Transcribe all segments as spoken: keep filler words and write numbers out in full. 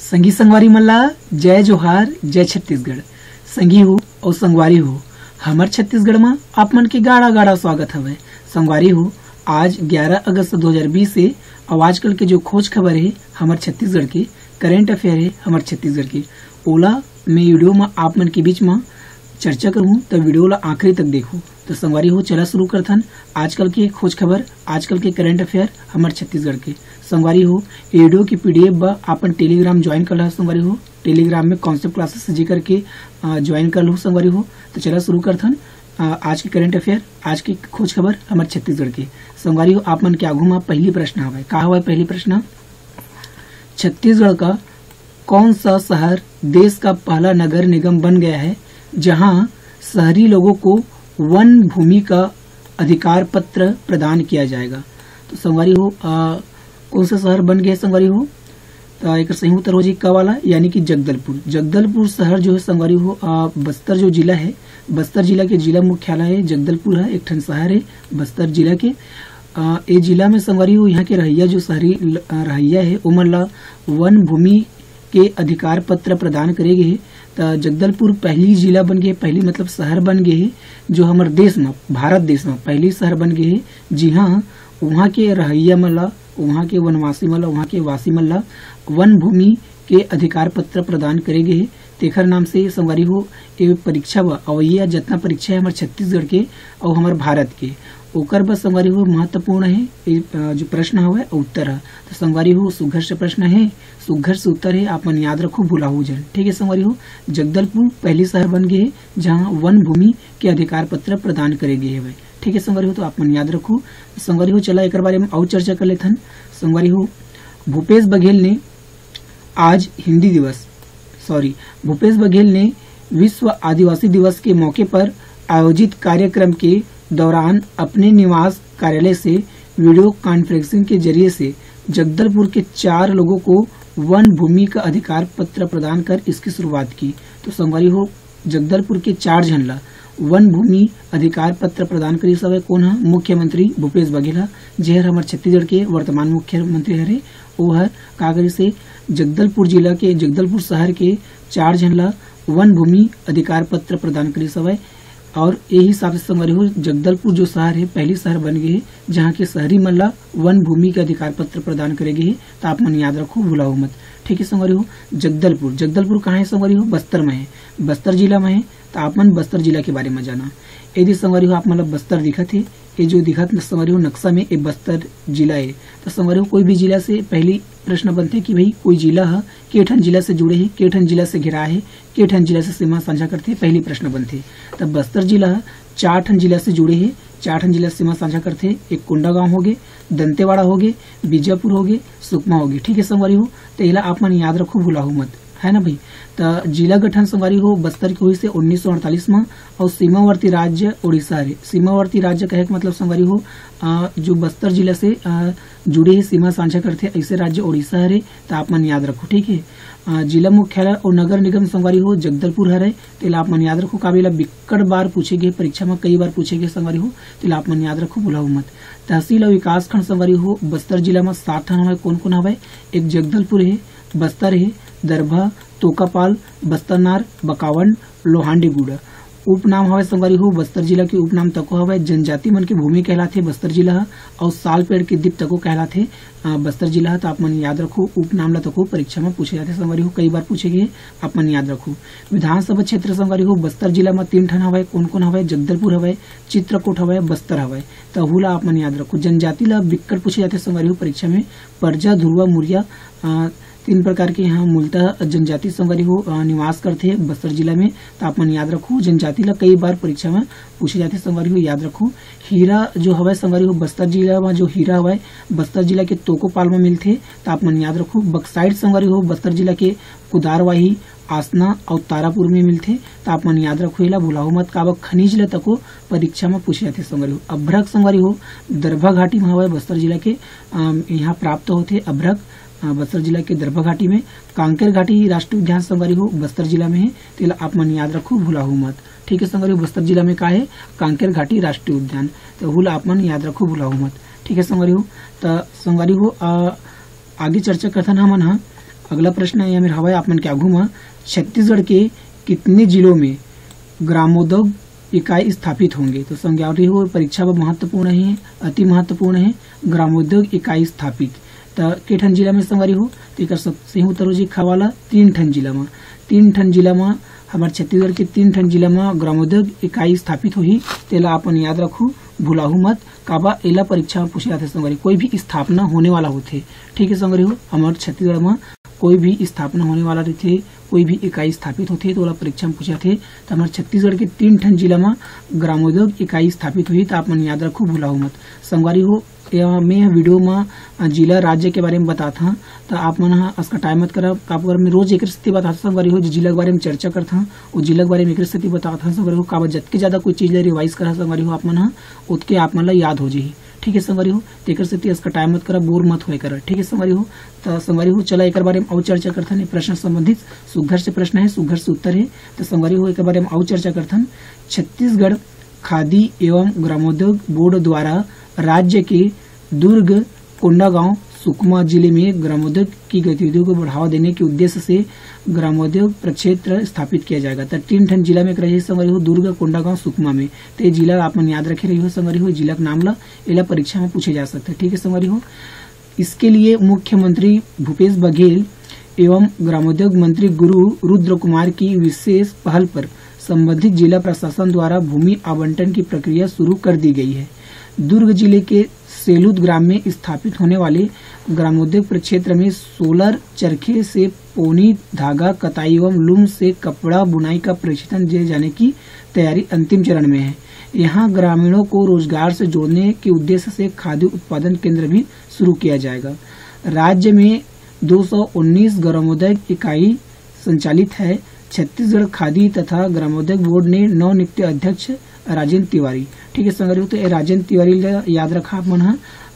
संगी संगवारी मल्ला जय जोहार जय छत्तीसगढ़। संगी हो और संगवारी हो हमर छत्तीसगढ़ में आप मन के गाड़ा गाड़ा स्वागत हवे। संगवारी हो आज ग्यारह अगस्त दो हजार बीस से और आजकल के जो खोज खबर है हमार छत्तीसगढ़ के करेंट अफेयर है हमार छत्तीसगढ़ के ओला मैं वीडियो में आप मन के बीच में चर्चा करूँ तो वीडियो ला आखिरी तक देखो। तो संगवारी हो चला शुरू करथन आजकल के खोज खबर आजकल के करंट अफेयर हमार छत्तीसगढ़ के। संगवारी हो वीडियो की पीडीएफ बा अपन टेलीग्राम ज्वाइन कर ला। संगवारी हो टेलीग्राम में कॉन्सेप्ट क्लासेस से जी करके ज्वाइन कर लो। संगवारी हो तो चला शुरू करथन आज के करंट अफेयर आज की खोज खबर हमारे छत्तीसगढ़ के। संगवारी हो आप मन के आगू में पहली प्रश्न हवा का हवा पहली प्रश्न, छत्तीसगढ़ का कौन सा शहर देश का पहला नगर निगम बन गया है जहां शहरी लोगों को वन भूमि का अधिकार पत्र प्रदान किया जाएगा। तो संगवारी हो आ, कौन सा शहर बन गया संगवारी हो तो एक सही उत्तर हो जी का वाला यानी कि जगदलपुर। जगदलपुर शहर जो है संगवारी हो आ, बस्तर जो जिला है बस्तर जिला के जिला मुख्यालय है जगदलपुर है, एक ठन शहर है बस्तर जिला के। ये जिला में संगवारी हो यहाँ के रहिया जो शहरी रहिया है उमन ला वन भूमि के अधिकार पत्र प्रदान करे गए है। तो जगदलपुर पहली जिला बन गए पहली मतलब शहर बन गए है जो हमारे देश में भारत देश में पहली शहर बन गए है। जी हाँ वहाँ के रहिया मल्ला वहाँ के वनवासी मल्ला वहाँ के वासी मल्ला वन भूमि के अधिकार पत्र प्रदान करे गए है। तेखर नाम से संगवारी हो ये परीक्षा बा और ये जितना परीक्षा है हमारे छत्तीसगढ़ के और हमारे भारत के ओकर बस संगवारी हो महत्वपूर्ण है जो प्रश्न है उत्तर है। तो संगवारी हो सुघर से प्रश्न है सुघर से उत्तर है आप मन याद रखो भुलाऊ जन। ठीक है संगवारी हो जगदलपुर पहली शहर बन गए है जहाँ वन भूमि के अधिकार पत्र प्रदान करे गए है। ठीक है संगवारी हो तो आप मन याद रखो। संगवारी हो चला एक बारे में और चर्चा कर लेथन। संगवारी हो भूपेश बघेल ने आज हिंदी दिवस सॉरी भूपेश बघेल ने विश्व आदिवासी दिवस के मौके पर आयोजित कार्यक्रम के दौरान अपने निवास कार्यालय से वीडियो कॉन्फ्रेंसिंग के जरिए से जगदलपुर के चार लोगों को वन भूमि का अधिकार पत्र प्रदान कर इसकी शुरुआत की। तो संगवारी हो जगदलपुर के चार झंडा वन भूमि अधिकार पत्र प्रदान करी सब कौन है मुख्यमंत्री भूपेश बघेल है जेहर हमारे छत्तीसगढ़ के वर्तमान मुख्यमंत्री हरे वो है कागरी से जगदलपुर जिला के जगदलपुर शहर के चार झंडा वन भूमि अधिकार पत्र प्रदान करी सब और यही हिसाब से संगवारी हो जगदलपुर जो शहर है पहली शहर बन गए है जहाँ के शहरी मल्ला वन भूमि के अधिकार पत्र प्रदान करेगी है। तो आप मन याद रखो भुलाओ मत। ठीक है संगवारी हो जगदलपुर जगदलपुर कहाँ है संगवारी हो बस्तर में है बस्तर जिला में है। तो आप मन बस्तर जिला के बारे में जाना यदि संगवारी हो आप मतलब बस्तर दिखत है ये जो दिखत संगवारी हो नक्शा में ये बस्तर जिला है। तो संगवारी हो कोई भी जिला से पहली प्रश्न बनते कि भाई कोई जिला है केठन जिला से जुड़े है केठन जिला से घिरा है केठन जिला से सीमा साझा करते पहली प्रश्न बनते। तब बस्तर जिला चार ठन जिला से जुड़े है चार ठन जिला सीमा साझा करते एक कोंडागांव हो गए दंतेवाड़ा हो गए बीजापुर हो गए सुकमा हो गए। ठीक है संगवारी हो तो इला आप मन याद रखो भुलाओ मत है ना भाई। तो जिला गठन संगवारी हो बस्तर की हुई से उन्नीस सौ अड़तालीस में और सीमावर्ती राज्य उड़ीसा है। सीमावर्ती राज्य कहे मतलब संगवारी हो आ, जो बस्तर जिला से आ, जुड़े ही सीमा साझा करते ऐसे राज्य उड़ीसा है। तो आप मन याद रखो। ठीक है जिला मुख्यालय और नगर निगम संगवारी हो जगदलपुर है। तो आप मन याद रखो काबिला बिक्कड़ बार पूछेगे परीक्षा में कई बार पूछेगे संगवारी हो तो आप मन याद रखो भुलाओ मत। तहसील और विकास खंड संगवारी हो बस्तर जिला में सात ठन हवा कौन कौन हवा एक जगदलपुर है बस्तर है दरभा तोकापाल बस्तरनार बकावन लोहांडीगुड़ा। उपनाम हवा संगवारी हो बस्तर जिला के उपनाम तको हवा जनजाति मन के भूमि कहलाते बस्तर जिला और साल पेड़ के द्वीप तको कहलाते बस्तर जिला। तो आप मन याद रखो उपनाम ला तको परीक्षा में पूछे जाते संगवारी हो कई बार पूछेगे आप मन याद रखो। विधानसभा क्षेत्र संगवारी हो बस्तर जिला में तीन ठन हवा कौन कौन हवा जगदलपुर हवा चित्रकूट हवा बस्तर हवा। तो हुला आप मन याद रखो। जनजाति ला बिक्कड़ पूछे जाते संगवारी हो परीक्षा में परजा ध्रुवा मुरिया तीन प्रकार के यहाँ मूलतः जनजाति संगवारी हो निवास करते हैं बस्तर जिला में। तो आप मन याद रखो जनजाति ला कई बार परीक्षा में पूछे जाते संगवारी हो याद रखो। हीरा जो हवा संगवारी हो बस्तर जिला में जो हीरा हवा बस्तर जिला के तोकोपाल में मिलते। तो आप मन याद रखो। बक्साइड संगवारी हो बस्तर जिला के कुदारवाही आसना और तारापुर में मिलते। तो आप मन याद रखो इला भुलाओ मत काबक खनिज ला तको परीक्षा में पूछे जाते संगवारी हो। अभ्रक संगवारी हो दरभा घाटी में हवा बस्तर जिला के यहाँ प्राप्त होते अभ्रक बस्तर जिला के दरभा घाटी में। कांकेर घाटी राष्ट्रीय उद्यान संगवारी हो बस्तर जिला में है। तो आप मन याद रखो भुलाओ मत। ठीक है संगवारी हो बस्तर जिला में का है कांकेर घाटी राष्ट्रीय उद्यान। तो हुल आप मन याद रखो भुलाओ मत। ठीक है संगवारी हो तो संगवारी हो आगे चर्चा करथन हमन अगला प्रश्न है मेरे हवाई आप मन के आगू में, छत्तीसगढ़ के कितने जिलों में ग्रामोद्योग इकाई स्थापित होंगे? तो संज्ञावली हो परीक्षा में महत्वपूर्ण है, अति महत्वपूर्ण है ग्रामोद्योग इकाई स्थापित। तो के ठन जिला में संगवारी हो, तो एक सही उत्तर हो जी खवाला तीन ठन जिला में। तीन ठन जिला में हमारे छत्तीसगढ़ के तीन ठन जिला में ग्रामोद्योग इकाई स्थापित होही, तेला अपन याद रखू, भुलाहू मत। काबा एला परीक्षा में पूछे जाते संगवारी, कोई भी स्थापना होने वाला होते, ठीक है संगवारी हो, हमारे छत्तीसगढ़ में कोई भी स्थापना होने वाला रहते, कोई भी इकाई स्थापित होते तो वाला परीक्षा में पूछा थे। तो हमारे छत्तीसगढ़ के तीन ठन जिला में ग्रामोद्योग इकाई स्थापित हुई, तो आप मन याद रखो, भुलाओ मत संगवारी हो। मैं वीडियो में जिला राज्य के बारे में बताता, तो आप मन इसका टाइम मत करा, आप मैं रोज एक स्थिति बताता संगवारी हो, जिला के बारे में चर्चा करता और जिला के बारे में एक स्थिति बताता संगवारी हो। काबा जतके ज्यादा कोई चीज रिवाइज करा संगवारी हो, आप मन उतके आप मन याद हो जाही, ठीक है संगवारी हो। तेकर से इसका टाइम मत करा, बोर मत होए करा, ठीक है संगवारी हो। तो संगवारी हो चला एक बारे में और चर्चा करथन, प्रश्न संबंधित सुघर से प्रश्न है, सुघर से उत्तर है। तो संगवारी हो एक बारे में और चर्चा करथन, छत्तीसगढ़ खादी एवं ग्रामोद्योग बोर्ड द्वारा राज्य के दुर्ग, कोंडागांव, सुकमा जिले में ग्रामोद्योग की गतिविधियों को बढ़ावा देने के उद्देश्य से ग्रामोद्योग प्रक्षेत्र स्थापित किया जाएगा। तो तीन ठन जिला में रही संगवारी हो, दुर्ग, कोंडागांव, सुकमा में। तो ये जिला आप मन याद रखे रही हो संगवारी हो, जिला का नाम ला एला परीक्षा में पूछे जा सकते, ठीक है संगवारी हो। इसके लिए मुख्यमंत्री भूपेश बघेल एवं ग्रामोद्योग मंत्री गुरु रुद्र कुमार की विशेष पहल पर संबंधित जिला प्रशासन द्वारा भूमि आवंटन की प्रक्रिया शुरू कर दी गई है। दुर्ग जिले के सेलूद ग्राम में स्थापित होने वाले ग्रामोद्योग प्रक्षेत्र में सोलर चरखे से पोनी, धागा, कताई एवं लूम से कपड़ा बुनाई का प्रशिक्षण दिए जाने की तैयारी अंतिम चरण में है। यहाँ ग्रामीणों को रोजगार से जोड़ने के उद्देश्य से खाद्य उत्पादन केंद्र भी शुरू किया जाएगा। राज्य में दो सौ उन्नीस ग्रामोद्योग इकाई संचालित है। छत्तीसगढ़ खादी तथा ग्रामोद्योग बोर्ड ने नवनियुक्त अध्यक्ष राजेंद्र तिवारी, ठीक है संगवारी हो, तो राजेंद्र तिवारी याद रखा आप मन,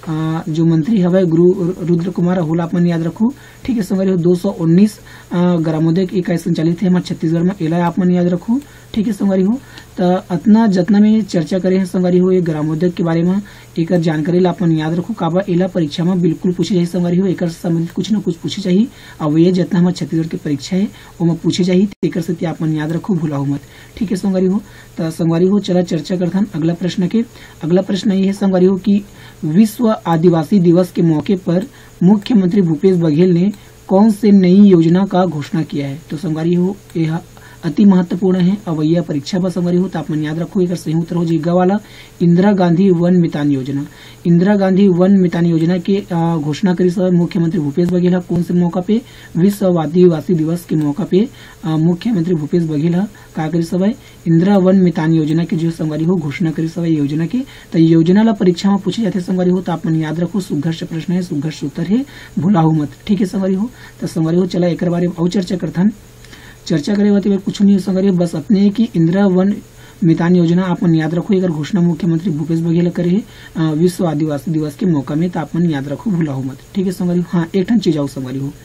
जो मंत्री हवे गुरु रुद्र कुमार होला आप मन याद रखो, ठीक है संगवारी हो। दो सौ उन्नीस ग्रामोद्योग इकाई संचालित है हमारे छत्तीसगढ़ में, एला आप मन याद रखो, ठीक है संगवारी हो। तो अतना जतना में चर्चा करे हैं संगवारी हो, ये ग्रामोद्योग के बारे में एक जानकारी ला अपन याद रखो, काबा एला परीक्षा में बिल्कुल पूछे जाए संगवारी हो, एक संबंधित कुछ न कुछ पूछे चाहिए। अब ये जितना हमारे छत्तीसगढ़ की परीक्षा है वो में पूछे जाए, एक से आप मन याद रखो, भूलाओ मत, ठीक है संगवारी हो। तो संगवारी हो चला चर्चा करता अगला प्रश्न के। अगला प्रश्न ये है संगवारी हो कि विश्व आदिवासी दिवस के मौके पर मुख्यमंत्री भूपेश बघेल ने कौन से नई योजना का घोषणा किया है? तो संगवारी हो यह अति महत्वपूर्ण है, अवैया परीक्षा पर संगवारी हो, तो आप मन याद रखो, एक सही उत्तर हो जीगा वाला इंदिरा गांधी वन मितान योजना। इंदिरा गांधी वन मितान योजना की घोषणा करी सब मुख्यमंत्री भूपेश बघेल कौन से मौका पे? विश्व आदिवासी दिवस के मौका पे मुख्यमंत्री भूपेश बघेल का करी सब इंदिरा वन मितान योजना की जो संगवारी हो घोषणा करी सब योजना की। तो योजना ला परीक्षा में पूछे जाते संगवारी हो, तो आप मन याद रखो, सुघर्ष प्रश्न है, सुघर्ष उत्तर है, भुलाओ मत, ठीक है संगवारी हो। तो संगवारी हो चला एक बारे में और चर्चा करथन, चर्चा करे बात कुछ नहीं संगवारी, बस अपने की इंदिरा वन मितान योजना आप मन याद रखो, अगर घोषणा मुख्यमंत्री भूपेश बघेल करे है विश्व आदिवासी दिवस के मौका में, तो आप मन याद रखो, भूलाओ मत, ठीक है संगवारी हो। हाँ एक ठन चीज आओ संगवारी हो,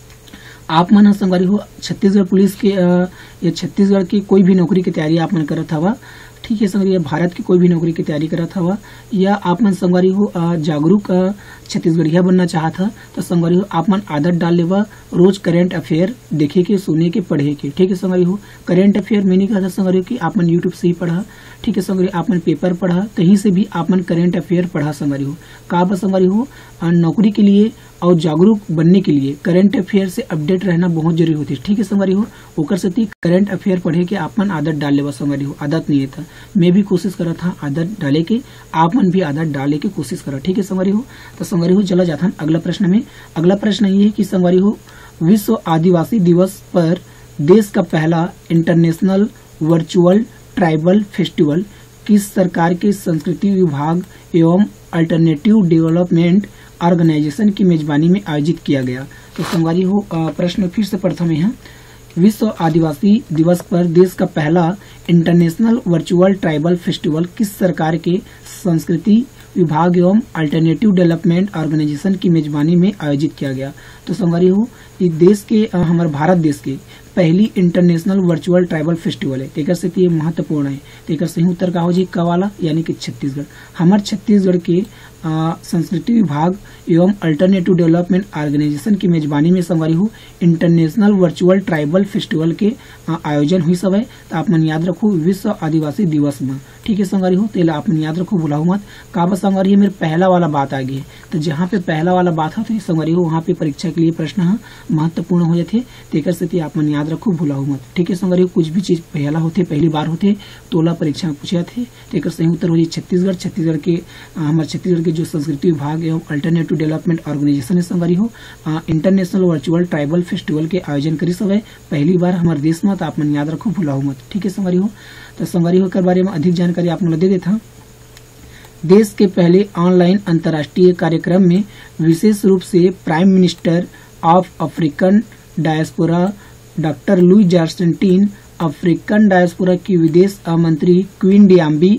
आप मन संगवारी हो छत्तीसगढ़ पुलिस के या छत्तीसगढ़ की कोई भी नौकरी की तैयारी आप मन करत हवा, ठीक है संगवारी, भारत की कोई भी नौकरी की तैयारी करत हवा, या आप मन संगवारी हो जागरूक छत्तीसगढ़िया बनना चाहत है, तो संगवारी हो आप मन आदत डाल लेवा रोज करेंट अफेयर देखे के, सुने के, पढ़े के, ठीक है संगवारी हो। करेंट अफेयर में नहीं कहा था संगवारी हो कि आप मन यूट्यूब से ही पढ़ा, ठीक है संगवारी, आप मन पेपर पढ़ा, कहीं से भी आप मन करेंट अफेयर पढ़ा संगवारी हो। का संगवारी हो नौकरी के लिए और जागरूक बनने के लिए करंट अफेयर से अपडेट रहना बहुत जरूरी होती है, ठीक है संगवारी हो। ओकर से करंट अफेयर पढ़े के आप मन आदत डाल लेवा संगवारी हो, आदत नहीं था, मैं भी कोशिश करा था आदत डाले के, आप मन भी आदत डाले के कोशिश करा, ठीक है संगवारी हो। तो संगवारी हो चला जाता अगला प्रश्न में। अगला प्रश्न ये है कि संगवारी हो विश्व आदिवासी दिवस पर देश का पहला इंटरनेशनल वर्चुअल ट्राइबल फेस्टिवल किस सरकार के संस्कृति विभाग एवं अल्टरनेटिव डेवलपमेंट ऑर्गेनाइजेशन की मेजबानी में आयोजित किया गया? तो संगवारी हो प्रश्न फिर से प्रथम है, विश्व आदिवासी दिवस पर देश का पहला इंटरनेशनल वर्चुअल ट्राइबल फेस्टिवल किस सरकार के संस्कृति विभाग एवं अल्टरनेटिव डेवलपमेंट ऑर्गेनाइजेशन की मेजबानी में आयोजित किया गया? तो संगवारी हो इस देश के हमारे भारत देश के पहली इंटरनेशनल वर्चुअल ट्राइबल फेस्टिवल है, तेकर से ये महत्वपूर्ण है। तेकर सही उत्तर का हो जी कवाला यानी कि छत्तीसगढ़। हमारे छत्तीसगढ़ के संस्कृति विभाग एवं अल्टरनेटिव डेवलपमेंट ऑर्गेनाइजेशन की मेजबानी में संगवारी हो इंटरनेशनल वर्चुअल ट्राइबल फेस्टिवल के आ, आयोजन हुई सब है। तो आप मन याद रखो विश्व आदिवासी दिवस में, ठीक है संगवारी हो। तेला आप मन याद रखो भुलाओ मत। काबा संगवारी मेरे पहला वाला बात आ गई है, तो जहाँ पे पहला वाला बात होती है संगवारी हो वहाँ पे परीक्षा के लिए प्रश्न महत्वपूर्ण हो जाते, तेकर से आप मन याद रखो भुलाओ मत, ठीक है संगवारी हो। कुछ भी चीज पहला होते पहली बार होते तोला परीक्षा में पूछे थे, तेकर सही उत्तर हो जाए छत्तीसगढ़। छत्तीसगढ़ के हमारे छत्तीसगढ़ के जो संस्कृति विभाग एवं अल्टरनेटिव डेवलपमेंट ऑर्गेनाइजेशन है संगवारी हो इंटरनेशनल वर्चुअल ट्राइबल फेस्टिवल के आयोजन करी सब है पहली बार हमारे देश में। तो आप मन याद रखो भुलाओ मत, ठीक है संगवारी हो। तो संगवारी हो के बारे में अधिक जानकारी आप लोग दे देता। देश के पहले ऑनलाइन अंतर्राष्ट्रीय कार्यक्रम में विशेष रूप से prime minister of African diaspora doctor Louis जार्सटीन, अफ्रीकन डायस्पोरा की विदेश मंत्री क्वीन डियाम्बी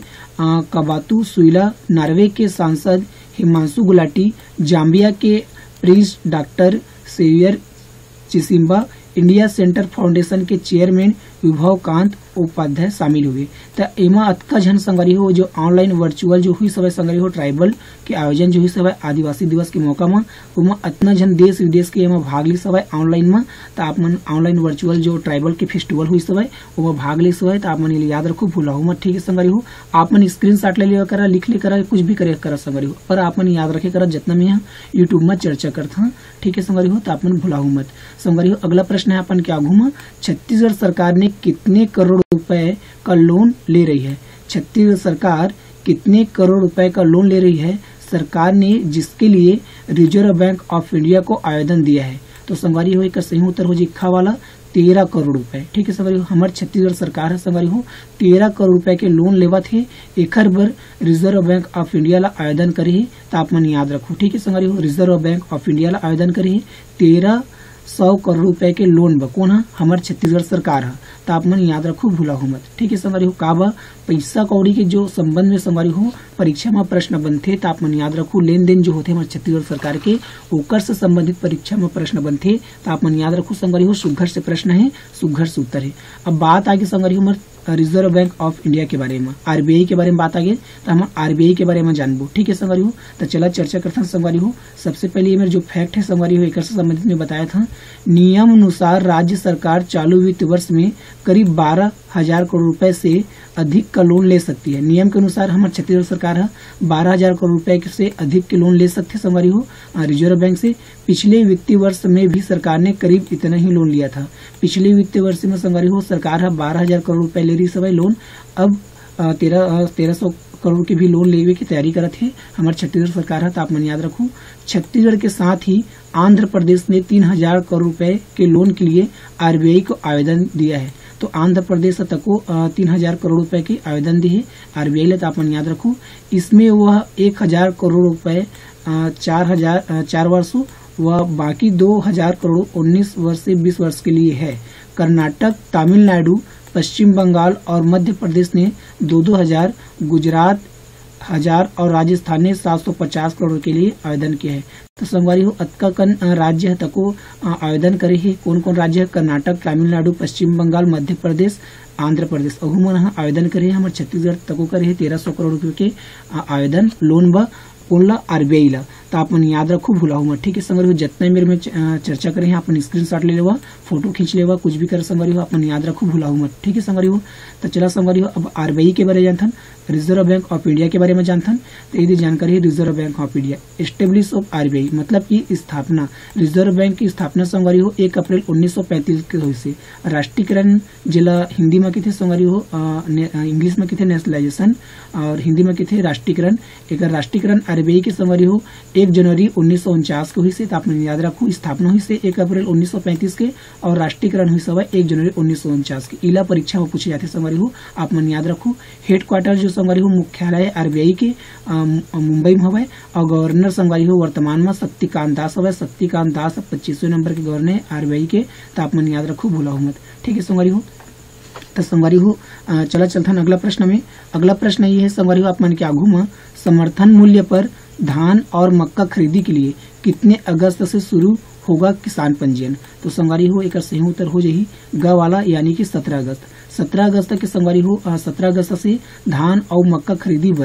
कबातू सुइला, नॉर्वे के सांसद हिमांशु गुलाटी, जाम्बिया के prince doctor Xavier Chisimba, India centre foundation के चेयरमैन विभव कांत उपाध्याय शामिल हुए। तो एमा अतका झन संगवारी हो जो ऑनलाइन वर्चुअल जो हुई सब संगवारी हो ट्राइबल के आयोजन जो हुई सब आदिवासी दिवस के मौका में उमा अतना झन देश विदेश के एमा भाग ली सब ऑनलाइन में। तो आप मन ऑनलाइन वर्चुअल जो ट्राइबल के फेस्टिवल हुई सब उमा भाग ली सब। तो आप मन याद रखो भूलाओ मत, ठीक है संगवारी हो। आप मन स्क्रीन शॉट ले लिया करा, लिख ले करा, कुछ भी करे करा संगवारी हो, पर आप मन याद रखे करा जितना मैं यूट्यूब में चर्चा करता, ठीक है संगवारी हो। तो आप मन भूलाओ मत संगवारी हो। अगला प्रश्न है अपन क्या घूमा, छत्तीसगढ़ सरकार ने कितने करोड़ रुपए का लोन ले रही है। छत्तीसगढ़ सरकार कितने करोड़ रुपए का लोन ले रही है सरकार ने, जिसके लिए रिजर्व बैंक ऑफ इंडिया को आवेदन दिया है। तो संगवारी हो एक सही उत्तर हो जिखा वाला तेरह करोड़ रुपए, ठीक है संगवारी हो। हमारे छत्तीसगढ़ सरकार है संगवारी हो तेरह करोड़ रुपए के लोन लेवा थे, एकर बर रिजर्व बैंक ऑफ इंडिया ला आवेदन करे है। तो आप मन याद रखो, ठीक है संगवारी हो। रिजर्व बैंक ऑफ इंडिया ला आवेदन करे है तेरह सौ करोड़ रुपए के लोन ब कौन है हमारे छत्तीसगढ़ सरकार है। तो आप मन याद रखो भूलाओ मत, ठीक है संगवारी हो। काबा पैसा कौड़ी के जो संबंध में संगवारी हो परीक्षा में प्रश्न बनते, तो आप मन याद रखो लेन देन जो होते हमारे छत्तीसगढ़ सरकार के ओकर से संबंधित परीक्षा में प्रश्न बनते। तो आप मन याद रखो संगवारी हो सुघर से प्रश्न है, सुघर से उत्तर है। अब बात आगे संगवारी हो रिजर्व बैंक ऑफ इंडिया के बारे में, आरबीआई के बारे में बात आगे, तो हम आरबीआई के बारे में जानबो, ठीक है संगवारी हो। तो चला चर्चा करते हैं संगवारी हो। सबसे पहले ये मेरे जो फैक्ट है संगवारी हो एक से संबंधित में बताया था, नियम अनुसार राज्य सरकार चालू वित्त वर्ष में करीब बारह हजार करोड़ रुपए से अधिक का लोन ले सकती है। नियम के अनुसार हमारे छत्तीसगढ़ सरकार है बारह हजार करोड़ रुपए से अधिक के लोन ले सकते संगवारी हो रिजर्व बैंक से। पिछले वित्तीय वर्ष में भी सरकार ने करीब इतना ही लोन लिया था। पिछले वित्तीय वर्ष में संगवारी हो सरकार है बारह हजार करोड़ रुपए ले रही सब लोन, अब तेरह तेरह सौ करोड़ के भी लोन लेवे की तैयारी करत है हमारे छत्तीसगढ़ सरकार है। तो आप मन याद रखो छत्तीसगढ़ के साथ ही आंध्र प्रदेश ने तीन हजार करोड़ रुपए के लोन के लिए आरबीआई को आवेदन दिया है। तो आंध्र प्रदेश तको तीन हजार करोड़ रुपए की आवेदन दी है आरबीआई ले। तो आप मन याद रखो इसमें वह एक हजार करोड़ रुपए चार हजार चार वर्षों व बाकी दो हजार करोड़ उन्नीस वर्ष से बीस वर्ष के लिए है। कर्नाटक, तमिलनाडु, पश्चिम बंगाल और मध्य प्रदेश ने दो दो हजार, गुजरात हजार और राजस्थान ने सात सौ पचास करोड़ के लिए आवेदन किया है। तो संगवारी हो अतका कन राज्य तको आवेदन करे है। कौन कौन राज्य है, कर्नाटक, तमिलनाडु, पश्चिम बंगाल, मध्य प्रदेश, आंध्र प्रदेश, अहू मन आवेदन करे है। हमारे छत्तीसगढ़ तको करे है तेरह सौ करोड़ रुपए के आवेदन लोन ब कौन आरबीआई ला। तो आप मन याद रखो भूलाओ मत, ठीक है संगवारी हो। जितने मेरे में चर्चा करें अपन स्क्रीनशॉट ले लेवा, फोटो खींच लेवा, कुछ भी कर संगवारी हो अपन याद रखो भूलाओ मत, ठीक है संगवारी हो। तो चला संगवारी हो अब आरबीआई के बारे में जानथन, रिजर्व बैंक ऑफ इंडिया के बारे में जानथन। तो यदि जानकारी है reserve bank of India establish of RBI मतलब की स्थापना, रिजर्व बैंक की स्थापना संगवारी हो एक अप्रैल उन्नीस सौ पैंतीस के हुई से। राष्ट्रीयकरण जिला हिंदी में किथे संगवारी हो इंग्लिश में किथे नेशनलाइजेशन और हिंदी में किथे राष्ट्रीयकरण। एक राष्ट्रीयकरण आरबीआई की संगवारी हो एक जनवरी उन्नीस सौ उनचास को हुई से। तो आपने याद रखो स्थापना हुई से एक अप्रैल उन्नीस सौ पैंतीस के और राष्ट्रीयकरण हुई सब एक जनवरी उन्नीस सौ उनचास के। इला परीक्षा में पूछे जाते संगवारी हो आप मन याद रखो। हेडक्वार्टर जो संगवारी हो मुख्यालय आरबीआई के मुंबई में हवे और गवर्नर संगवारी हो वर्तमान में शक्तिकांत दास हवे। शक्तिकांत दास पच्चीसवें नंबर के गवर्नर आरबीआई के। तो आप मन याद रखो भूलाओ मत, ठीक है संगवारी हो। तो संगवारी हो चला चलता अगला प्रश्न में। अगला प्रश्न ये है संगवारी हो आप मन के आगू में, समर्थन मूल्य पर धान और मक्का खरीदी के लिए कितने अगस्त से शुरू होगा किसान पंजीयन। तो संगवारी हो एक सही उत्तर हो जाही ग वाला यानी कि सत्रह अगस्त। सत्रह अगस्त के संगवारी हो सत्रह अगस्त से धान और मक्का खरीदी पर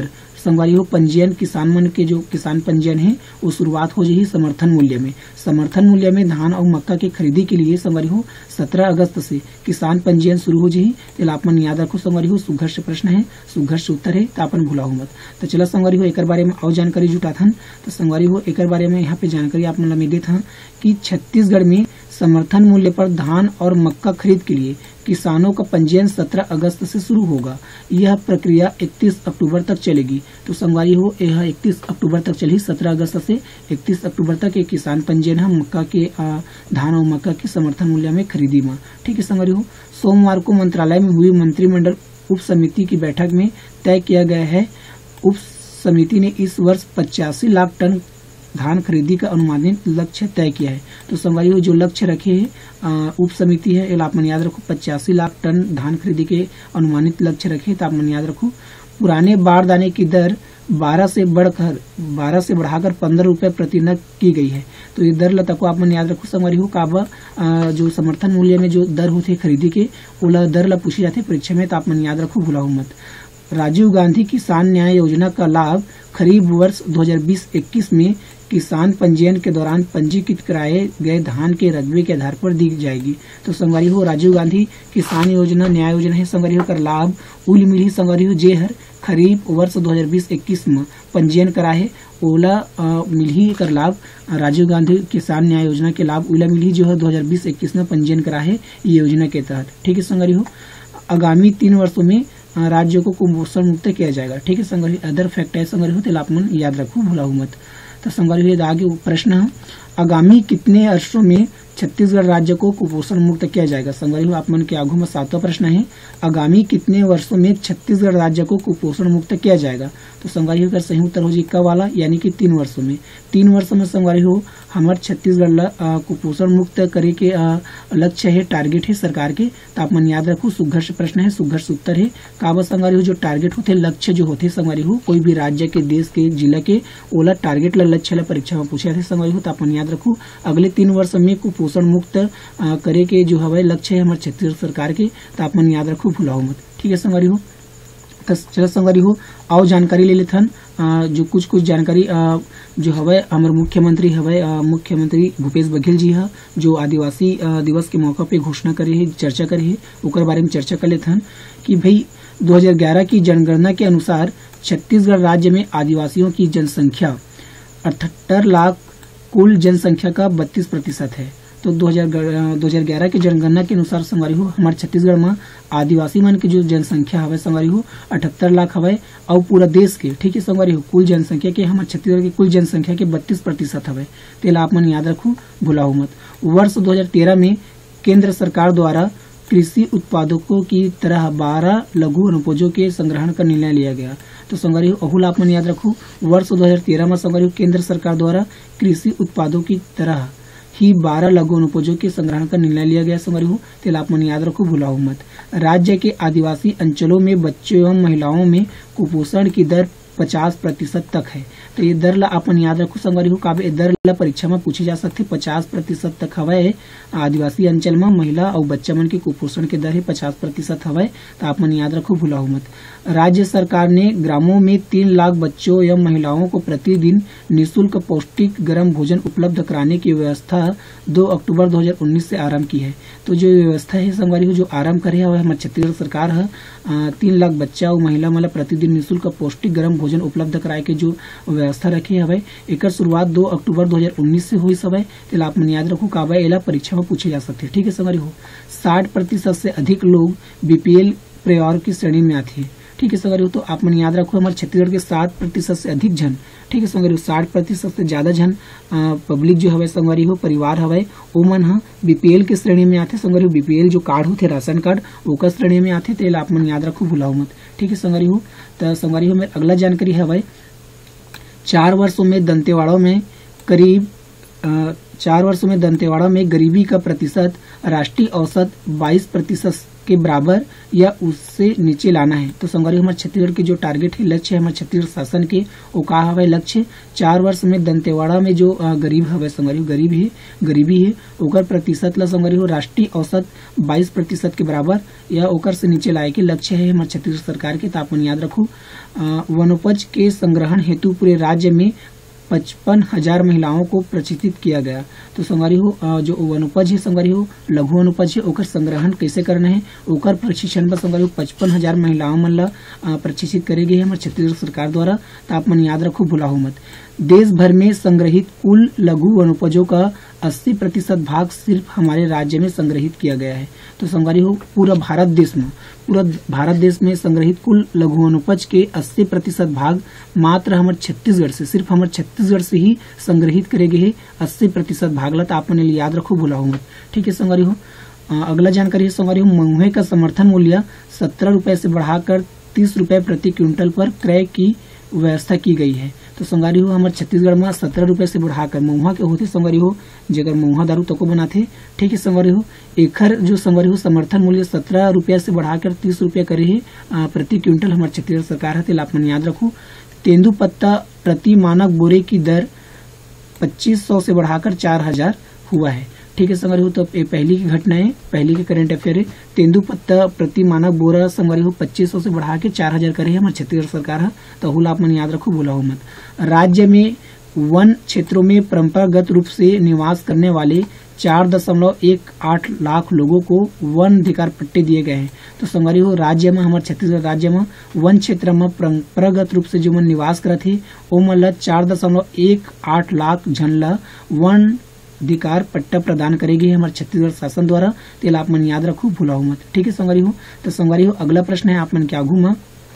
संगवारी हो पंजीयन किसान मन के जो किसान पंजीयन है वो शुरुआत हो जाही समर्थन मूल्य में। समर्थन मूल्य में धान और मक्का के खरीदी के लिए संगवारी हो सत्रह अगस्त से किसान पंजीयन शुरू हो जाही। तेला अपन याद रखो संगवारी हो सुघर से प्रश्न है, सुघर से उत्तर है, तो अपन भुलाओ मत। तो चलो संगवारी हो एक बारे में और जानकारी जुटाथन। तो संगवारी हो एक बारे में यहाँ पे जानकारी आप मन में देत हन कि छत्तीसगढ़ में समर्थन मूल्य पर धान और मक्का खरीद के लिए किसानों का पंजीयन सत्रह अगस्त से शुरू होगा। यह प्रक्रिया इकतीस अक्टूबर तक चलेगी। तो संगवारी हो यह इकतीस अक्टूबर तक चली, सत्रह अगस्त से इकतीस अक्टूबर तक ये किसान पंजीयन है मक्का के आ, धान और मक्का के समर्थन मूल्य में खरीदी में। ठीक है संगवारी हो सोमवार को मंत्रालय में हुई मंत्रिमंडल उप समिति की बैठक में तय किया गया है। उप समिति ने इस वर्ष पचासी लाख टन धान खरीदी का अनुमानित लक्ष्य तय किया है। तो संगवारी हो जो लक्ष्य रखे है उप समिति है आप मन याद रखो पचासी लाख टन धान खरीदी के अनुमानित लक्ष्य रखे। तो आप मन याद रखो पुराने बारदाने की दर बारह से बढ़कर बारह से बढ़ाकर पंद्रह रुपए प्रति नग की गई है। तो ये दर लता आप मन याद रखो संगवारी हो काबा जो समर्थन मूल्य में जो दर होते खरीदी के ओला दर ला पूछी जाती परीक्षा में। तो आप मन याद रखो भुलाओ मत। राजीव गांधी किसान न्याय योजना का लाभ खरीफ वर्ष दो हज़ार बीस इक्कीस में किसान पंजीयन के दौरान पंजीकृत कराए गए धान के रकबे के आधार पर दी जाएगी। तो संगवारी हो राजीव गांधी किसान योजना न्याय योजना है संगवारी हो कर लाभ उल मिली संगवारी हो जे हर खरीफ वर्ष दो हज़ार बीस इक्कीस में पंजीयन कराए ओला मिली कर लाभ राजीव गांधी किसान न्याय योजना के लाभ ओला मिली जो है दो हज़ार बीस इक्कीस में पंजीयन कराए ये योजना के तहत। ठीक है संगवारी हो आगामी तीन वर्षों में राज्यों को कुपोषण मुक्त किया जाएगा। ठीक है संगवारी अदर फैक्ट है संगवारी हो तेला आप मन याद रखो भुलाओ मत। तो संगवारी हो आगे प्रश्न है आगामी कितने वर्षों में छत्तीसगढ़ राज्य को कुपोषण मुक्त किया जाएगा। संगवारी हो आप मन के आगू में सातवां प्रश्न है आगामी कितने वर्षों में छत्तीसगढ़ राज्य को कुपोषण मुक्त किया जाएगा। तो संगवारी हो सही उत्तर हो इक्का वाला यानी कि तीन वर्षों में। तीन वर्षों में संगवारी हो हमारे छत्तीसगढ़ कुपोषण मुक्त करे के लक्ष्य है टारगेट है सरकार के। तो आप मन याद रखो सुघर से प्रश्न है सुघर से उत्तर है काबा संगवारी हो जो टारगेट होते लक्ष्य जो होते संगवारी हो कोई भी राज्य के देश के जिला के ओला टारगेट ला लक्ष्य ला परीक्षा में पूछे जाते संगवारी हो। तो आप मन याद रखो अगले तीन वर्ष में कुपोषण मुक्त करे के जो हवाई लक्ष्य है हमारे छत्तीसगढ़ सरकार के। तो आप मन याद रखो भुलाओ मत। ठीक है संगवारी हो तो चलो संगवारी हो आओ जानकारी ले लेथन जो कुछ कुछ जानकारी जो हवाई हमारे मुख्यमंत्री हवाई मुख्यमंत्री भूपेश बघेल जी है जो आदिवासी दिवस के मौका पे घोषणा करे है चर्चा करे है ओकर बारे में चर्चा कर लेथन कि भाई दो हज़ार ग्यारह की जनगणना के अनुसार छत्तीसगढ़ राज्य में आदिवासियों की जनसंख्या अठहत्तर लाख कुल जनसंख्या का बत्तीस प्रतिशत है। तो दो हज़ार ग्यारह के जनगणना के अनुसार संगवारी हो हमारे छत्तीसगढ़ में आदिवासी मन की जो जनसंख्या हवे संगवारी हो अठहत्तर लाख हवे और पूरा देश के ठीक है संगवारी हो कुल जनसंख्या के हमारे छत्तीसगढ़ की कुल जनसंख्या के बत्तीस प्रतिशत हवे। तेला आप मन याद रखो भुलाओ मत। वर्ष दो हज़ार तेरह में केंद्र सरकार द्वारा कृषि उत्पादकों की तरह बारह लघु अनुपजों के संग्रहण का निर्णय लिया गया। तो संगवारी हो अहुल आप मन याद रखो वर्ष दो हज़ार तेरह में संगवारी केंद्र सरकार द्वारा कृषि उत्पादों की तरह ही बारह लघु अनुपजों के संग्रहण का निर्णय लिया गया संगवारी हो। तेला आप मन याद रखो भुलाओ मत। राज्य के आदिवासी अंचलों में बच्चों एवं महिलाओं में कुपोषण की दर पचास प्रतिशत तक है। तो ये दर ला अपन याद रखो संगवारी हो काबे दर ला परीक्षा में पूछी जा सकती पचास प्रतिशत तक हवे आदिवासी अंचल में महिला और बच्चा मन के कुपोषण के दर है पचास प्रतिशत हवे। तो आप मन याद रखो भुलाओ मत। राज्य सरकार ने ग्रामों में तीन लाख बच्चों एवं महिलाओं को प्रतिदिन निःशुल्क पौष्टिक गर्म भोजन उपलब्ध कराने की व्यवस्था दो अक्टूबर दो हज़ार उन्नीस से आरंभ की है। तो जो व्यवस्था है संगवारी हो जो आरंभ करे है हमारे छत्तीसगढ़ सरकार है तीन लाख बच्चा और महिला मतलब प्रतिदिन निःशुल्क पौष्टिक गर्म भोजन उपलब्ध कराए के जो व्यवस्था रखे हवे एक शुरुआत दो अक्टूबर दो हज़ार उन्नीस से हुई सवै। तेला आप मन याद रखो काबा एला परीक्षा में पूछे जा सकते। ठीक है संगवारी हो साठ प्रतिशत से अधिक लोग बीपीएल परिवार की श्रेणी में आते हैं। ठीक है संगवारी हो तो आप मन याद रखो हमारे छत्तीसगढ़ के साठ प्रतिशत से अधिक जन ठीक है संगवारी हो साठ प्रतिशत से ज्यादा जन पब्लिक जो हवे संगवारी हो परिवार हवे ओ मन ह बीपीएल के श्रेणी में आते संगवारी हो बीपीएल जो कार्ड होते राशन कार्ड ओकर श्रेणी में आते तेला आप मन याद रखो भुलाओ मत। ठीक है संगवारी हो तो संगवारी हो में अगला जानकारी हवे चार वर्षों में दंतेवाड़ा में करीब चार वर्षों में दंतेवाड़ा में गरीबी का प्रतिशत राष्ट्रीय औसत बाईस प्रतिशत के बराबर या उससे नीचे लाना है। तो संगवारी हमारे छत्तीसगढ़ के जो टारगेट है, लक्ष्य है हमारे छत्तीसगढ़ शासन के, वो का हवे लक्ष्य चार वर्ष में दंतेवाड़ा में जो गरीब हवे संगवारी गरीब है गरीबी है ओकर प्रतिशत ला संगवारी हो राष्ट्रीय औसत बाईस प्रतिशत के बराबर या ओकर से नीचे लाए के लक्ष्य है हमारे छत्तीसगढ़ सरकार के। तापमान याद रखो। वनोपज के संग्रहण हेतु पूरे राज्य में पचपन हजार महिलाओं को प्रशिक्षित किया गया। तो संगवारी हो जो वनोपज है संगवारी हो लघु वनोपज है ओकर संग्रहण कैसे करना है ओकर प्रशिक्षण पर संगवारी हो पचपन हजार महिलाओं मन ला प्रशिक्षित करे गए हमारे छत्तीसगढ़ सरकार द्वारा। तापमान याद रखो, भुलाओ मत। देश भर में संग्रहित कुल लघु वनोपजों का अस्सी प्रतिशत भाग सिर्फ हमारे राज्य में संग्रहित किया गया है। तो संगवारी हो पूरा भारत देश में पूरा भारत देश में संग्रहित कुल लघु वनोपज के अस्सी प्रतिशत भाग मात्र हमारे छत्तीसगढ़ से सिर्फ हमारे छत्तीसगढ़ से ही संग्रहित करे गए है अस्सी प्रतिशत भाग ला। आपने याद रखो, भुलाओ मत। ठीक है संगवारी हो। अगला जानकारी है संगवारी हो महुए का समर्थन मूल्य सत्रह रुपए से बढ़ाकर तीस रुपए प्रति क्विंटल पर क्रय की व्यवस्था की गई है। तो संगवारी हो हमारे छत्तीसगढ़ में सत्रह रुपए से बढ़ाकर महुआ के होते संगवारी हो जेकर महुआ दारू तको बनाते। ठीक है संगवारी हो एखर जो संगवारी हो समर्थन मूल्य सत्रह रुपया से बढ़ाकर तीस रुपया करे है प्रति क्विंटल हमारे छत्तीसगढ़ सरकार है। आप मन याद रखो। तेंदुपत्ता प्रति मानक बोरे की दर पच्चीस सौ से बढ़ाकर चार हजार हुआ है। ठीक है संगवारी हो। तो ये पहली की घटना है, पहली के करंट अफेयर है। तेंदुपत्ता प्रति मानक बोरा संगवारी हो पच्चीस सौ से बढ़ा के चार हजार करे है हमारे छत्तीसगढ़ सरकार है। तो हुला आप मन याद रखो, भूलाओ मत। राज्य में वन क्षेत्रों में परंपरागत रूप से निवास करने वाले चार दशमलव एक आठ लाख लोगों को वन अधिकार पट्टे दिए गए हैं। तो संगवारी हो राज्य में हमारे छत्तीसगढ़ राज्य में वन क्षेत्र में परंपरागत रूप से जो मन निवास करत है ओ मन ला चार दशमलव एक आठ लाख झन ला वन अधिकार पट्टा प्रदान करेगी हमारे छत्तीसगढ़ शासन द्वारा। तेल आप मन याद रखो, भुलाओ मत। ठीक है संगवारी हो। तो संगवारी हो अगला प्रश्न है आप मन के आगू में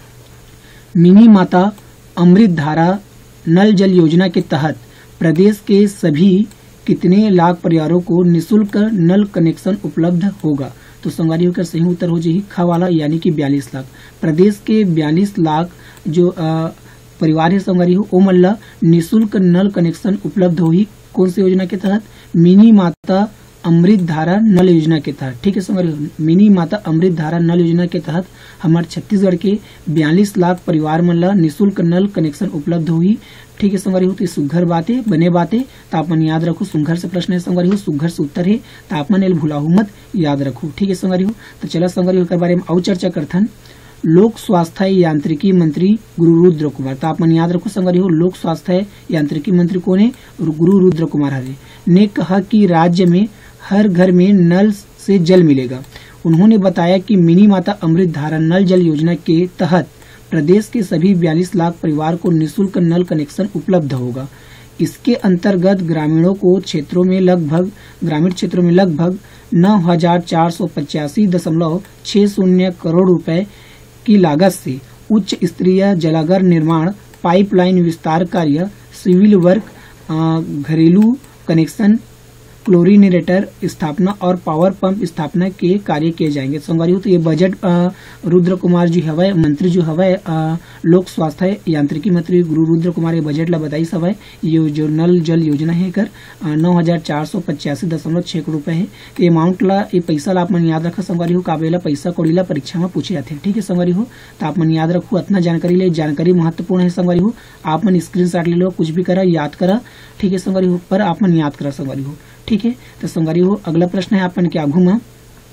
मिनी माता अमृत धारा नल जल योजना के तहत प्रदेश के सभी कितने लाख परिवारों को निःशुल्क नल कनेक्शन उपलब्ध होगा। तो संगवारी हो का सही उत्तर हो जाए ख वाला यानी कि बयालीस लाख। प्रदेश के बयालीस लाख जो आ, परिवार है संगवारी हो ओ मन ला निःशुल्क नल कनेक्शन उपलब्ध होगी। कौन सी योजना के तहत? मिनी माता अमृत धारा नल योजना के तहत। ठीक है संगवारी हो मिनी माता अमृत धारा नल योजना के तहत हमारे छत्तीसगढ़ के बयालीस लाख परिवार मन ला निःशुल्क नल कनेक्शन उपलब्ध होगी। ठीक है संगवारी हो। तो सुघर बातें बने बातें तापमान याद रखो। सुघर से प्रश्न है संगवारी हो, सुघर से उत्तर है तापमान एल भुलाहू मत, याद रखो। ठीक है संगवारी हो। तो चला संगवारी हो के बारे में और चर्चा करथन। लोक स्वास्थ्य यांत्रिकी मंत्री गुरु रुद्र कुमार। तो आप मन याद रखो संगवारी हो लोक स्वास्थ्य यांत्रिकी मंत्री कौन है? गुरु रुद्र कुमार हरे ने कहा कि राज्य में हर घर में नल से जल मिलेगा। उन्होंने बताया कि मिनी माता अमृत धारा नल जल योजना के तहत प्रदेश के सभी बयालीस लाख परिवार को निःशुल्क नल कनेक्शन उपलब्ध होगा। इसके अंतर्गत ग्रामीणों को क्षेत्रों में लगभग ग्रामीण क्षेत्रों में लगभग नौ हजार चार सौ पचासी दशमलव छह शून्य करोड़ रुपए की लागत से उच्च स्तरीय जलागार निर्माण, पाइपलाइन विस्तार कार्य, सिविल वर्क, घरेलू कनेक्शन, क्लोरिनेटर स्थापना और पावर पंप स्थापना के कार्य किए जाएंगे। संगवारी हो तो ये बजट रुद्र कुमार जी हवाए मंत्री जो हवाए लोक स्वास्थ्य यांत्रिकी मंत्री गुरु रुद्र कुमार ये बजट ला बताई सवाए ये जो नल जल योजना है कर नौ हजार चार सौ पचासी दशमलव छह करोड़ रुपए है। ये अमाउंट ला ये पैसा ला आप मन याद रखा संगवारी हो काबेला पैसा कौड़ी ला परीक्षा में पूछे जाते हैं। ठीक है संगवारी हो। तो आप मन याद रखो इतना जानकारी ले जानकारी महत्वपूर्ण है संगवारी हो। आप मन स्क्रीन शॉट ले लो, कुछ भी करा याद करा। ठीक है संगवारी हो पर आप मन याद करा संगवारी हो। ठीक है। तो संगवारी हो अगला प्रश्न है आपन के आगू में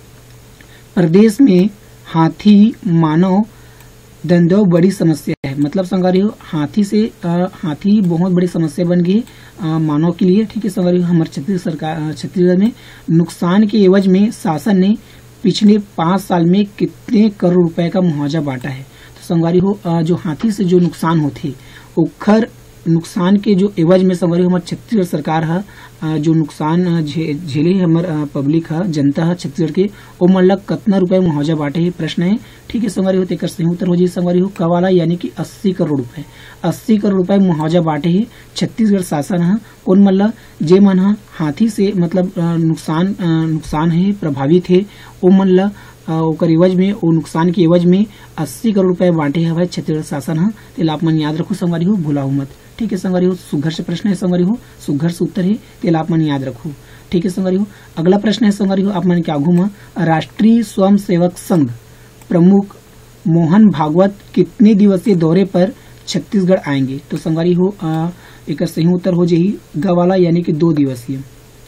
प्रदेश में हाथी मानव धंधों बड़ी समस्या है। मतलब संगवारी हो हाथी से आ, हाथी बहुत बड़ी समस्या बन गई मानव के लिए। ठीक है संगवारी हो हमारे छत्तीसगढ़ सरकार छत्तीसगढ़ में नुकसान के एवज में शासन ने पिछले पांच साल में कितने करोड़ रुपए का मुआवजा बांटा है। तो संगवारी हो आ, जो हाथी से जो नुकसान होते ओखर नुकसान के जो एवज में संगवारी हमारे छत्तीसगढ़ सरकार है जो नुकसान झेले हमारे पब्लिक है जनता है छत्तीसगढ़ के ओ मन ला कितना रुपए मुआवजा बांटे है प्रश्न है। ठीक है संगवारी हो तेकर सही उत्तर हो जाए संगवारी हो कवाला यानी कि अस्सी करोड़ रुपए अस्सी करोड़ रुपए मुआवजा बांटे है छत्तीसगढ़ शासन है कौन मन ला जे मन हाथी से मतलब नुकसान नुकसान है प्रभावित है ओ मन ला ओकर एवज में ओ नुकसान के एवज में अस्सी करोड़ रुपए बांटे हमारे छत्तीसगढ़ शासन है। तेल आप मन याद रखो संगवारी हो, भुलाओ मत। ठीक है संगवारी हो। सुघर से प्रश्न है संगवारी हो, सुघर से उत्तर है तेल आप मन याद रखो। ठीक है संगवारी हो। अगला प्रश्न है संगवारी हो आप मन के आगू में, राष्ट्रीय स्वयं सेवक संघ प्रमुख मोहन भागवत कितने दिवसीय दौरे पर छत्तीसगढ़ आएंगे? तो संगवारी हो एक सही उत्तर हो जाही ग वाला, यानी कि दो दिवसीय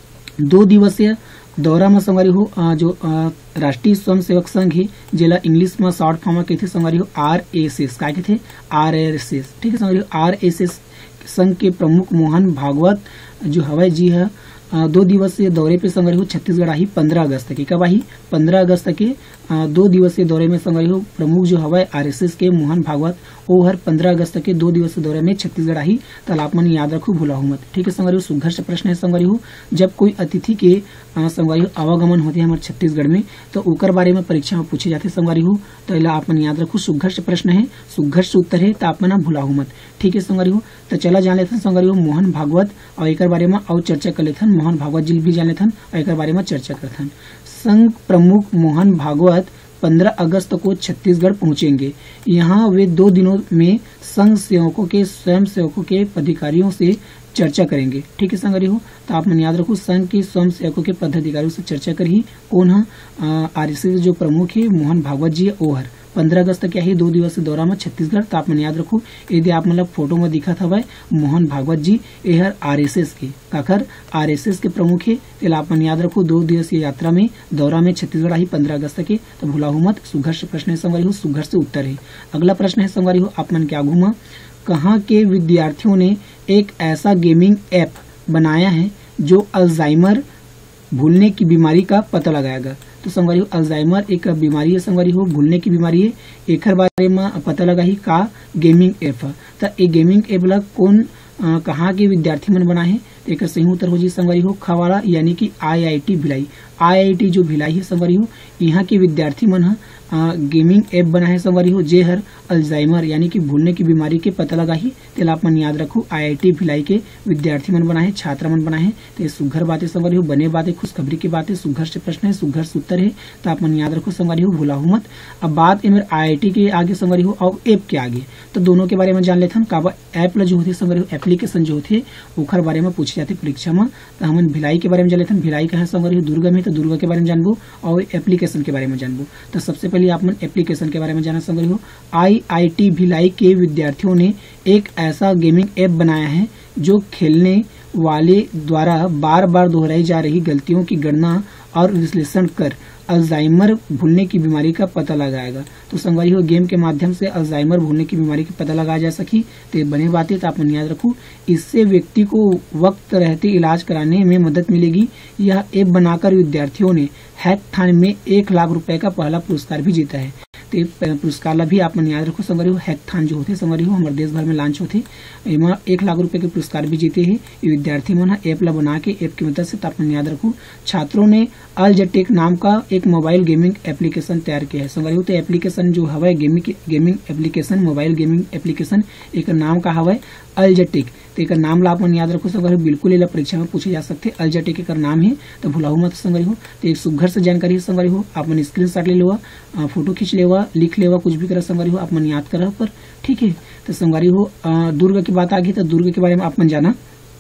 दो दिवसीय दौरा में संगवारी हो जो राष्ट्रीय स्वयं सेवक संघ है, जिला इंग्लिश में शॉर्ट फॉर्म में कहते संगवारी हो आर एस एस, क्या कहते आर एस एस, ठीक है संगवारी हो। आर एस एस संघ के प्रमुख मोहन भागवत जो हवाई जी है दो दिवसीय दौरे पे संगवारी हो छत्तीसगढ़ आई पंद्रह अगस्त के, कब आई पंद्रह अगस्त के दो दिवसीय दौरे में संगवारी हो प्रमुख जो हवाई आरएसएस के मोहन भागवत वो हर पंद्रह अगस्त के दो दिवसीय दौरे में छत्तीसगढ़ आई, तो आप मन याद रखो भूलाहू मत, ठीक है संगवारी हो। सुघर्ष प्रश्न है संगवारी हो, जब कोई अतिथि के संगवारी हो आवागमन होते हैं हमारे छत्तीसगढ़ में तो ओकर बारे में परीक्षा में पूछे जाते संगवारी हो, तो इला आप मन याद रखो सुघर्ष प्रश्न है, सुघर्ष उत्तर है, तो आप मन भूलाहू मत, ठीक है संगवारी हो। तो चला जान लेते संगवारी हो मोहन भागवत और एक बारे में और चर्चा कर लेते, मोहन भागवत जी भी जान लेते और एक बारे में चर्चा करते। संघ प्रमुख मोहन भागवत पंद्रह अगस्त को छत्तीसगढ़ पहुंचेंगे। यहाँ वे दो दिनों में संघ सेवकों के स्वयं सेवकों के पदाधिकारियों से चर्चा करेंगे, ठीक है संगवारी हो। तो आप मन याद रखो संघ के स्वयं सेवकों के पदाधिकारियों से चर्चा कर ही कौन है आरएसएस जो प्रमुख है मोहन भागवत जी है वो हर पंद्रह अगस्त क्या है दो दिवसीय दौरा में छत्तीसगढ़। तो आप मन याद रखो यदि आप मतलब फोटो में दिखा था भाई मोहन भागवत जी ये हर आरएसएस के काकर आरएसएस के प्रमुख है, तो आप मन याद रखो दो दिवसीय यात्रा में दौरा में छत्तीसगढ़ आई पंद्रह अगस्त के, तो भूलाहू मत। सुघर्ष प्रश्न है संगवारी हो, सुघर्ष उत्तर है। अगला प्रश्न है संगवारी हो आप मन के आगू में, कहाँ के विद्यार्थियों ने एक ऐसा गेमिंग ऐप बनाया है जो अल्जाइमर भूलने की बीमारी का पता लगाएगा? तो संगवारी हो अल्जाइमर एक बीमारी है संगवारी हो, भूलने की बीमारी है, एक बारे में पता लगा ही का गेमिंग ऐप है। तो ये गेमिंग ऐप ला कौन कहाँ के विद्यार्थी मन बनाए हैं? तो एक सही उत्तर हो जी संगवारी हो खवाड़ा, यानी कि आईआईटी भिलाई। आईआईटी जो भिलाई है संगवारी हो यहाँ के विद्यार्थी मन है गेमिंग ऐप बना है संगवारी हो जे हर अल्जाइमर यानी कि भूलने की बीमारी के पता लगा ही, तो आप मन याद रखो आईआईटी भिलाई के विद्यार्थी मन बनाए छात्र मन बनाए हैं। तो ये सुघर बातें संगवारी हो, बने बातें खुशखबरी की बातें, सुघर्ष प्रश्न है, सुघर्ष उत्तर है, तो आप मन याद रखो संगवारी हो भूलाहू मत। अब बात है मेरे आईआईटी के आगे संगवारी हो और ऐप के आगे, तो दोनों के बारे में जान लेते हैं। काबा ऐप जो होती है संगवारी हो एप्लीकेशन जो होती है ओखर बारे में पूछे जाते परीक्षा में, तो हम भिलाई के बारे में जान लेते हैं। भिलाई कहाँ संगवारी हो दुर्ग में, तो दुर्ग के बारे में जानबो और एप्लीकेशन के बारे में जानबो। तो सबसे पहले आप मन एप्लीकेशन के बारे में जाना संगवारी हो। आईआईटी भिलाई के विद्यार्थियों ने एक ऐसा गेमिंग ऐप बनाया है जो खेलने वाले द्वारा बार बार दोहराई जा रही गलतियों की गणना और विश्लेषण कर अल्जाइमर भूलने की बीमारी का पता लगाएगा। तो संगवारी हो गेम के माध्यम से अल्जाइमर भूलने की बीमारी का पता लगाया जा सकी, तो बने बातें तो आप याद रखो। इससे व्यक्ति को वक्त रहते इलाज कराने में मदद मिलेगी। यह ऐप बनाकर विद्यार्थियों ने हैकथॉन में एक लाख रुपए का पहला पुरस्कार भी जीता है। तो पुरस्कार ला भी आप मन याद रखो संगवारी हो। हैकथॉन जो होते संगवारी हो हमारे देश भर में लॉन्च होते, एमा एक लाख रुपए के पुरस्कार भी जीते हैं ये विद्यार्थी मन ऐप ला बना के ऐप की मदद से। तो आप मन याद रखो छात्रों ने अल्जटेक नाम का एक मोबाइल गेमिंग एप्लीकेशन तैयार किया है संगवारी हो। तो एप्लीकेशन जो हवा gaming gaming application mobile gaming application एक नाम का हवा अल्जटेक, तो एक नाम ला आप मन याद रखो संगवारी हो, बिल्कुल इला परीक्षा में पूछे जा सकते। अल्जटेक एक नाम है, तो भुलाऊ मत संगवारी हो। तो एक सुघर से जानकारी है संगवारी हो, आप मन स्क्रीनशॉट ले लेवा, फोटो खींच लेवा, लिख लेवा, कुछ भी करा संगवारी हो, आप मन याद करा पर, ठीक है। तो संगवारी हो दुर्ग की बात आ गई, तो दुर्ग के बारे में आप मन जाना।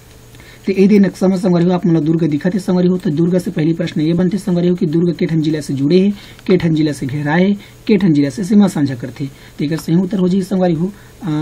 तो ये नक्शा में संगवारी हो आप मतलब दुर्ग दिखा थे संगवारी हो। तो दुर्ग से पहली प्रश्न ये बनते संगवारी हो कि दुर्ग केठन जिला से जुड़े है, केठन जिला से घेरा है, केठन जिला से सीमा साझा करते। तो एक सही उत्तर हो जी संगवारी हो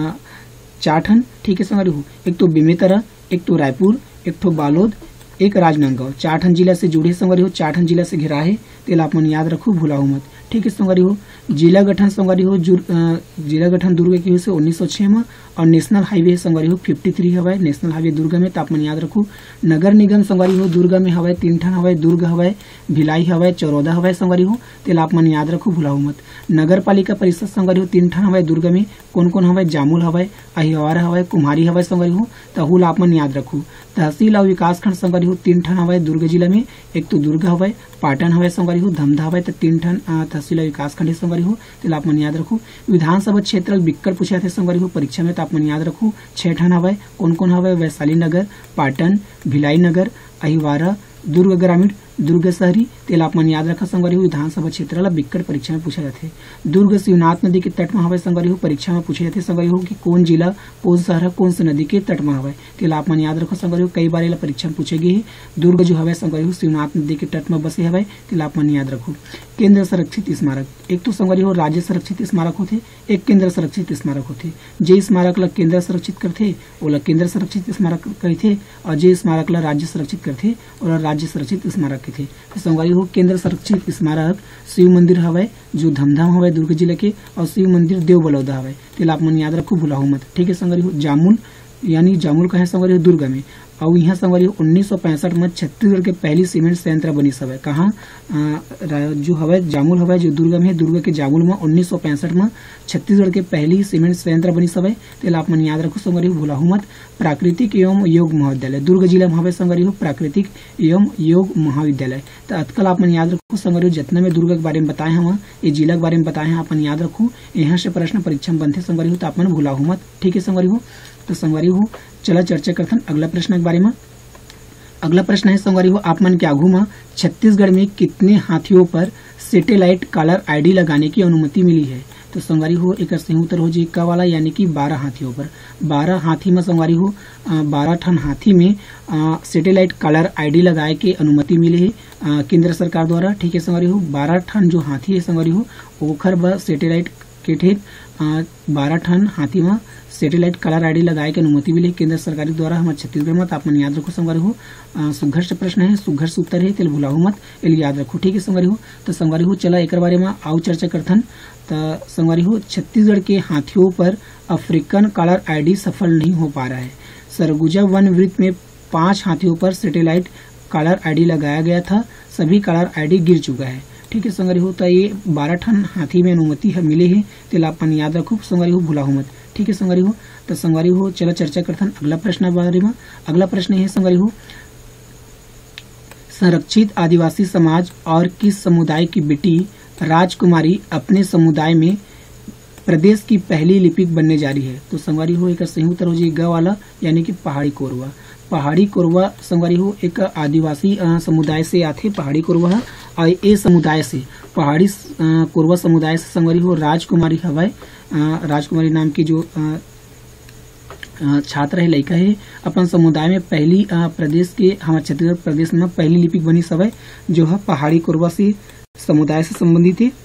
चार ठन, ठीक है संगवारी हो। एक तो बेमेतरा, एक तो रायपुर, एक तो बालोद, एक राजनांदगांव, चार ठन जिला से जुड़े संगवारी हो, चार ठन जिला से घिरा है, तेल आप मन याद रखो भूलाओ मत, ठीक है संगवारी हो। जिला गठन संगवारी हो जिला गठन दुर्ग की से उन्नीस सौ छह में, और नेशनल हाईवे संगवारी हो फिफ्टी थ्री हवाए नेशनल हाईवे दुर्ग में, तो आप मन याद रखो। नगर निगम संगवारी हो दुर्ग में हवाए तीन ठन हवाए, दुर्ग हवाए, भिलाई हवाए, चौदह हवाए संगवारी हो, तेल आप मन याद रखो भूलाओ मत। नगर पालिका परिषद संगवारी हो तीन ठन हवाए दुर्ग में, कौन कौन हवाए जामुल हवाए, अहिवारा हवाए, कुम्हारी हवाए संगवारी हो, तहुल आप मन याद रखो। तहसील और विकास खंड संगवारी हो तीन ठन हवाए दुर्ग जिला में, एक तो दुर्ग हवाए, पाटन हवाए संगवारी हो, धमधा हवाए, तो तीन ठन तहसील और विकास खंड संगवारी हो, तो आप मन याद रखो। विधानसभा क्षेत्र बिक्कड़ पूछा थे संगवारी हो परीक्षा में, तो आप मन याद रखो छह ठन हवाए, कौन कौन हवाए वैशाली नगर, पाटन, भिलाई नगर, अहिवारा, दुर्ग ग्रामीण, दुर्ग शहरी तेला आप मन याद रखा संगवारी हो विधानसभा क्षेत्र ला बिक्कट परीक्षा में पूछा जाते। दुर्ग शिवनाथ नदी के तट में हवे संगवारी हो परीक्षा में पूछे जाते संगवारी हो कि कौन जिला कौन शहर कौन सी नदी के तट में हवे तेला आप मन याद रखो संगवारी हो कई बार एला परीक्षा में पूछे गए। दुर्ग जो हवे संगवारी हो शिवनाथ नदी के तट में बसे हवे तेला आप मन याद रखो। केंद्र संरक्षित स्मारक एक तो संगवारी हो राज्य संरक्षित स्मारक होते एक केंद्र संरक्षित स्मारक होते। जे स्मारक ला केंद्र संरक्षित करते ओला केंद्र संरक्षित स्मारक कहते और जे स्मारक ला राज्य संरक्षित करते और राज्य संरक्षित स्मारक कहते। तो संगवारी हो केंद्र संरक्षित स्मारक शिव मंदिर हवे जो धमधाम हवे दुर्ग जिले के और शिव मंदिर देव बलौदा हवे तेला आप मन याद रखो भुलाओ मत। ठीक है संगवारी हो जामुल यानी जामुल का है संगवारी हो दुर्ग में और यहाँ संगवारी हो उन्नीस सौ पैंसठ में छत्तीसगढ़ के पहली सीमेंट संयंत्र बनी हवे कहाँ जो हवे जामुल हवे जो दुर्ग में दुर्ग के जामुल में उन्नीस सौ पैंसठ में छत्तीसगढ़ के पहली सीमेंट संयंत्र बनी हवे तेला आप मन याद रखो संगवारी हो भुलाओ मत। प्राकृतिक एवं योग महाविद्यालय दुर्ग जिला में हवे संगवारी हो प्राकृतिक एवं योग महाविद्यालय। तो अतकल आप मन याद रखो संगवारी हो जितना में दुर्ग के बारे में बताए हैं ये जिला के बारे में बताए हैं आप मन याद रखो यहाँ से प्रश्न परीक्षा में बनते संगवारी हो तो आप मन भुलाओ मत। ठीक है संगवारी हो तो संगवारी हो चला चर्चा करथन अगला प्रश्न के बारे में। अगला प्रश्न है संगवारी हो आप मन के आगू में छत्तीसगढ़ में कितने हाथियों पर सैटेलाइट कॉलर आईडी लगाने की अनुमति मिली है। तो संगवारी हो एक सही उत्तर हो जी का वाला यानी कि बारह हाथियों पर। बारह हाथी में संगवारी हो बारह ठन हाथी में सैटेलाइट कॉलर आईडी लगाए के अनुमति मिली है केंद्र सरकार द्वारा। ठीक है संगवारी हो बारह ठन जो हाथी है संगवारी हो ओखर ब सैटेलाइट के ठेक बारह ठन हाथी में सैटेलाइट कॉलर आईडी लगाए के अनुमति मिली केंद्र सरकार द्वारा हमारे छत्तीसगढ़ में। आप मन याद रखो संगवारी हो सुघर्ष प्रश्न है सुघर्ष उत्तर है तेल भुलाओ मत एल याद रखो। ठीक है संगवारी हो तो संगवारी हो चला एक बारे में आओ चर्चा करथन। तो संगवारी हो छत्तीसगढ़ के हाथियों पर अफ्रीकन कॉलर आईडी सफल नहीं हो पा रहा है। सरगुजा वन वृत्त में पांच हाथियों पर सैटेलाइट कॉलर आईडी लगाया गया था सभी कॉलर आईडी गिर चुका है। ठीक है संगवारी हो तो ये बारह ठन हाथी में अनुमति है मिले है तेला अपन याद रखो संगवारी हो भुलाओ मत। ठीक है संगवारी हो तो संगवारी हो चला चर्चा करथन अगला प्रश्न बारे में। अगला प्रश्न है संगवारी हो संरक्षित आदिवासी समाज और किस समुदाय की बेटी राजकुमारी अपने समुदाय में प्रदेश की पहली लिपिक बनने जा रही है। तो संगवारी हो एक सही उत्तर हो जी ग वाला यानी कि पहाड़ी कोरवा। पहाड़ी कोरवा संगवारी हो एक आदिवासी समुदाय से आते पहाड़ी कोरवा और ए समुदाय से पहाड़ी कोरवा समुदाय से संगवारी हो राजकुमारी हवाई राजकुमारी नाम की जो छात्र है लड़का है अपन समुदाय में पहली प्रदेश के हमारे छत्तीसगढ़ प्रदेश में पहली लिपिक बनी सवय जो है पहाड़ी कोरवा से समुदाय से संबंधित है।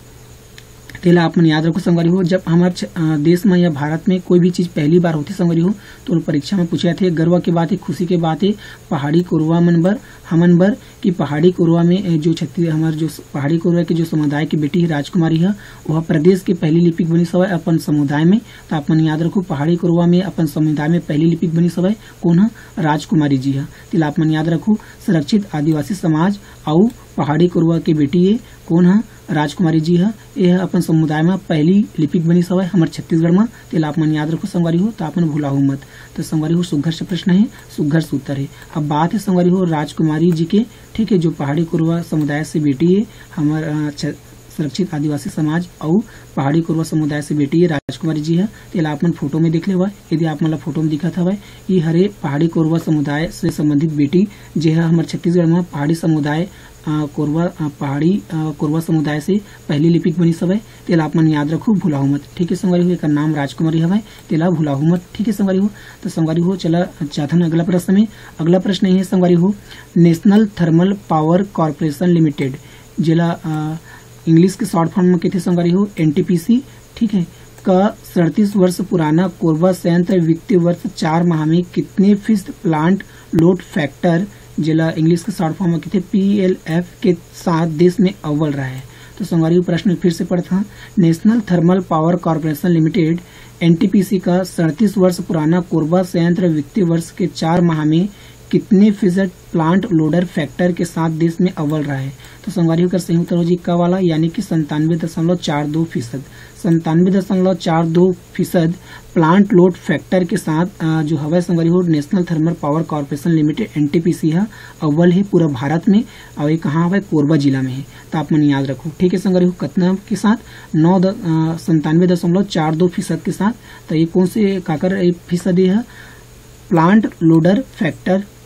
तेला आप मन याद रखो संगवारी हो जब हमारे देश में या भारत में कोई भी चीज पहली बार होती संगवारी हो तो परीक्षा में पूछे थे गर्व की बात है खुशी की बात है पहाड़ी कोरवा मन बर हमन बर कि पहाड़ी कोरवा में जो छत्तीस हमारे जो पहाड़ी कोरवा के जो समुदाय की बेटी है राजकुमारी है वह प्रदेश की पहली लिपिक बनी सवय अपन समुदाय में। तो आप मन याद रखो पहाड़ी कोरवा में अपन समुदाय में पहली लिपिक बनी सवय कौन है राजकुमारी जी है। तेला आप मन याद रखो सुरक्षित आदिवासी समाज और पहाड़ी कोरवा की बेटी है कौन है राजकुमारी जी है यह अपन समुदाय में पहली लिपिक बनी सवय हमारे छत्तीसगढ़ में। तेला आप मन याद रखो संगवारी हो तो आप मन भुलाओ मत। तो संगवारी हो सुघर्ष प्रश्न है सुघर्ष उत्तर है। अब बात है संगवारी हो राजकुमारी जी के। ठीक है जो पहाड़ी कोरवा समुदाय से बेटी है हमारे सुरक्षित आदिवासी समाज और पहाड़ी कोरवा समुदाय से बेटी है राजकुमारी जी है। तेला आप मन फोटो में देख ले यदि आप मन फोटो में दिखत हवे ये हरे पहाड़ी कोरवा समुदाय से संबंधित बेटी जे है हमारे छत्तीसगढ़ में पहाड़ी समुदाय कोरवा पहाड़ी कोरवा समुदाय से पहली लिपिक बनी सवय। तेला आप मन याद रखो भुलाओ मत। ठीक है संगवारी हो एक नाम राजकुमारी हवे तेला भुलाओ मत। ठीक है संगवारी हो तो संगवारी हो चला चाथन अगला प्रश्न में। अगला प्रश्न है संगवारी हो national thermal power corporation limited जिला इंग्लिश के शॉर्ट फॉर्म में कहते संगवारी हो एनटीपीसी। ठीक है का सड़तीस वर्ष पुराना कोरबा संयंत्र वित्तीय वर्ष चार माह में कितने फीसद प्लांट लोड फैक्टर जिला इंग्लिश के शॉर्ट फॉर्म में कहते पीएलएफ के साथ देश में अव्वल रहा है। तो संगवारी प्रश्न फिर से पढ़ता national thermal power corporation limited NTPC का सड़तीस वर्ष पुराना कोरबा संयंत्र वित्तीय वर्ष के चार माह में कितने फीसद प्लांट लोडर फैक्टर के साथ देश में अव्वल रहा है। तो संगवारी का सही उत्तर हो जी का वाला यानी कि संतानवे दशमलव चार दो फीसद संतानवे दशमलव चार दो फीसद प्लांट लोड फैक्टर के साथ जो हवा संगवारी हो national thermal power corporation limited NTPC है अव्वल है पूरा भारत में और ये कहाँ है कोरबा जिला में है। तो आप मन याद रखो। ठीक है संगवारी हो कितना के साथ नौ संतानवे दशमलव चार दो फीसद के साथ। तो ये कौन से काकर फीसदी है प्लांट लोडर फैक्टर। ठीक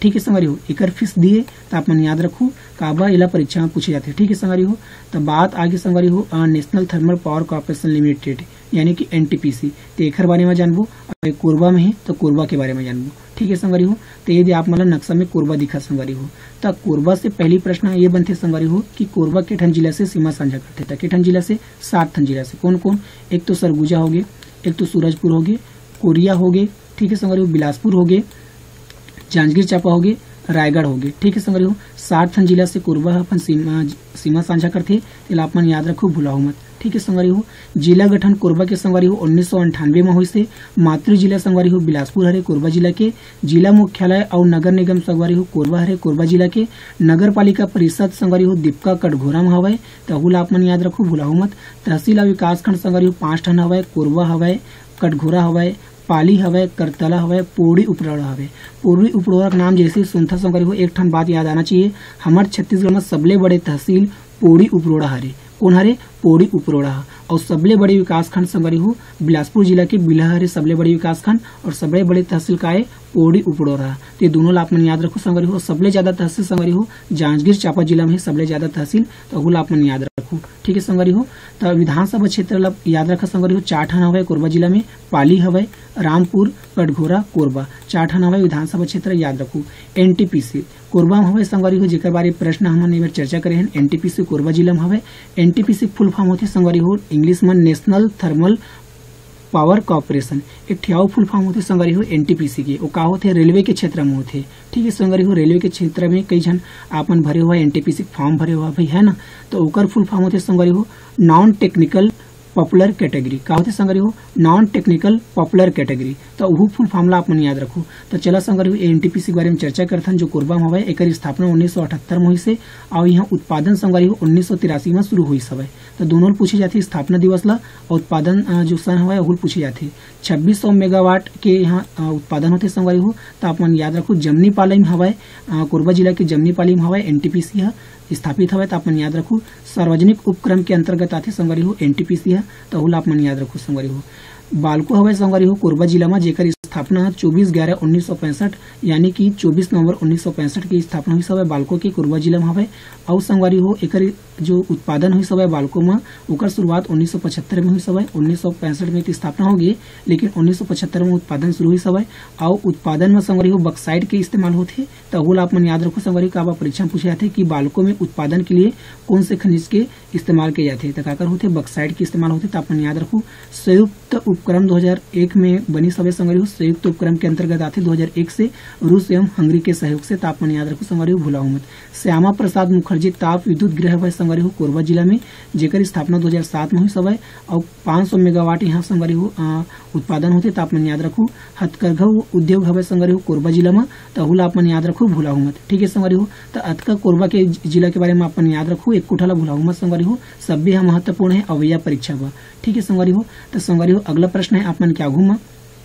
ठीक है संगवारी हो, एकर फीस दिए तो आप मन याद रखू काबा एला परीक्षा में पूछे जाते। ठीक है संगवारी हो, तो बात आगे संगवारी हो national thermal power corporation limited यानी कि एनटीपीसी, तो एकर बारे में जानबो। कोरबा में है तो कोरबा के बारे में जानबो। ठीक है संगवारी हो, तो यदि आप मतलब नक्शा में कोरबा दिखा संगवारी हो, तो कोरबा से पहली प्रश्न ये बनते संगवारी हो कि कोरबा के ठन जिला से सीमा साझा करते था। के ठन जिला से सात ठन जिला से कौन कौन, एक तो सरगुजा हो गए, एक तो सूरजपुर हो गए, कोरिया हो गए, ठीक है संगवारी हो, बिलासपुर हो गए, जांजगीर चांपा हो गए, रायगढ़ हो गए। ठीक है संगवारी हो, साठ ठन जिला से कोरबा अपन सीमा सीमा साझा करते, तिला अपन याद रखो भुलाओ मत। ठीक है संगवारी हो, जिला गठन कोरबा के संगवारी हो उन्नीस सौ अंठानवे में हुई से। मातृ जिला संगवारी हो बिलासपुर हरे कोरबा जिला के। जिला मुख्यालय और नगर निगम संगवारी हो कोरबा हरे कोरबा जिला के। नगर पालिका परिषद संगवारी हो दीपका कटघोरा में हवय, तहुला आप मन याद रखो भुलाओ मत। तहसील और विकास खंड संगवारी हो पांच ठन हवय, कोरबा हवय, कटघोरा हवय, पाली हवय, करतला हवय, पोड़ी उपरोड़ा हवय। पोड़ी उपरोड़ा का नाम जैसे सुनता संगवारी हो एक ठन बात याद आना चाहिए, हमारे छत्तीसगढ़ में सबले बड़े तहसील पोड़ी उपरोड़ा हरे। कौन हरे, पोड़ी उपरोड़ा। और सबले बड़े विकास खंड संगवारी हो बिलासपुर जिला के बिल्हा हरे सबले बड़े विकास खंड, और सबले बड़े तहसील का है पोड़ी उपरोड़ा। तो ये दोनों आप मन याद रखो संगवारी हो। सबले ज्यादा तहसील संगवारी हो जांजगीर चांपा जिला में सबले ज्यादा तहसील, तो हुला आप मन याद रखो। ठीक है संगवारी हो, तो विधानसभा क्षेत्र याद रखा संगवारी हो चार ठन हवय कोरबा जिला में, पाली हवय, रामपुर, कटघोरा, कोरबा, चार ठन हवय विधानसभा क्षेत्र याद रखो। एनटीपीसी कोरबा में हवय संगवारी हो, जेकर बारे प्रश्न हमन एक बार चर्चा करे हैं। एनटीपीसी कोरबा जिला में हवय। एनटीपीसी फुल फॉर्म होते संगवारी हो इंग्लिश में नेशनल थर्मल पावर कॉर्पोरेशन। एक ठियाव फुल फॉर्म होते संगवारी हो एनटीपीसी के, वो का होते रेलवे के क्षेत्र में होते। ठीक है संगवारी हो, रेलवे के क्षेत्र में कई जन आपन भरे हुआ एनटीपीसी फॉर्म भरे हुआ भाई है ना, तो ओकर फुल फॉर्म होते संगवारी हो नॉन टेक्निकल पॉपुलर कैटेगरी। का होते संगवारी हो नॉन टेक्निकल पॉपुलर कैटेगरी, तो वो फुल फॉर्मूला आप मन याद रखो। तो चला संगवारी हो एनटीपीसी के बारे में चर्चा करथन जो कोरबा में हवय। एकर स्थापना उन्नीस सौ अठहत्तर में हुई से, और यहाँ उत्पादन संगवारी हो उन्नीस सौ तिरासी में शुरू हुई हवय। तो दोनों पूछी जाती स्थापना दिवस ला, और उत्पादन जो सन हवय वो पूछी जाती। छब्बीस सौ मेगावाट के यहाँ उत्पादन होते संगवारी हो, तो आप मन याद रखो जमनी पाली में हवय, कोरबा जिला के जमनी पाली में हवय एनटीपीसी है स्थापित हवय। तो आप मन याद रखो सार्वजनिक उपक्रम के अंतर्गत आते संगवारी हो एनटीपीसी है, तो हुला आप मन याद रखो संगवारी हो। बालको हवय संगवारी हो कोरबा जिला में, जेकर स्थापना चौबीस ग्यारह उन्नीस सौ पैंसठ यानी कि चौबीस नवंबर उन्नीस सौ पैंसठ की स्थापना हुई हवय बालको के कोरबा जिला में हवय। और संगवारी हो एकर जो उत्पादन हुई हवय बालको में, ओकर शुरुआत उन्नीस सौ पचहत्तर में हुई हवय। उन्नीस सौ पैंसठ में स्थापना होगी, लेकिन उन्नीस सौ पचहत्तर में उत्पादन शुरू हुई हवय। और उत्पादन में संगवारी हो बक्साइट के इस्तेमाल होते। तो हुला आप मन याद रखो संगवारी का परीक्षा में पूछे जाते कि बालको में उत्पादन के लिए कौन से खनिज के इस्तेमाल किए जाते हैं, तो काकर होते बक्साइट के इस्तेमाल होते। तो आप मन याद रखो संयुक्त उपक्रम दो हजार एक में बनी सभ्य संगवारी हो, संयुक्त उपक्रम के अंतर्गत आते दो हजार एक से रूस एवं हंगरी के सहयोग से। ताप मन याद रखो संगवारी हो भुलाओ मत। श्यामा प्रसाद मुखर्जी ताप विद्युत गृह हवय संगवारी हो कोरबा जिला में, जेकर स्थापना दो हजार सात में हुई हवय। और पांच सौ मेगावाट यहाँ संगवारी हो उत्पादन होते। ताप मन याद रखो हथकरघा उद्योग हवय संगवारी हो कोरबा जिला में, तो हुला आप मन याद रखो भुलाओ मत। ठीक है संगवारी हो, तो अतका कोरबा के जिला के बारे में अपन याद रखो, एक कोठाला भुलाओ मत संगवारी हो। सभी यहाँ महत्वपूर्ण है अवैया परीक्षा बा। ठीक है संगवारी हो, तो संगवारी हो अगला प्रश्न है आप मन क्या घूमा,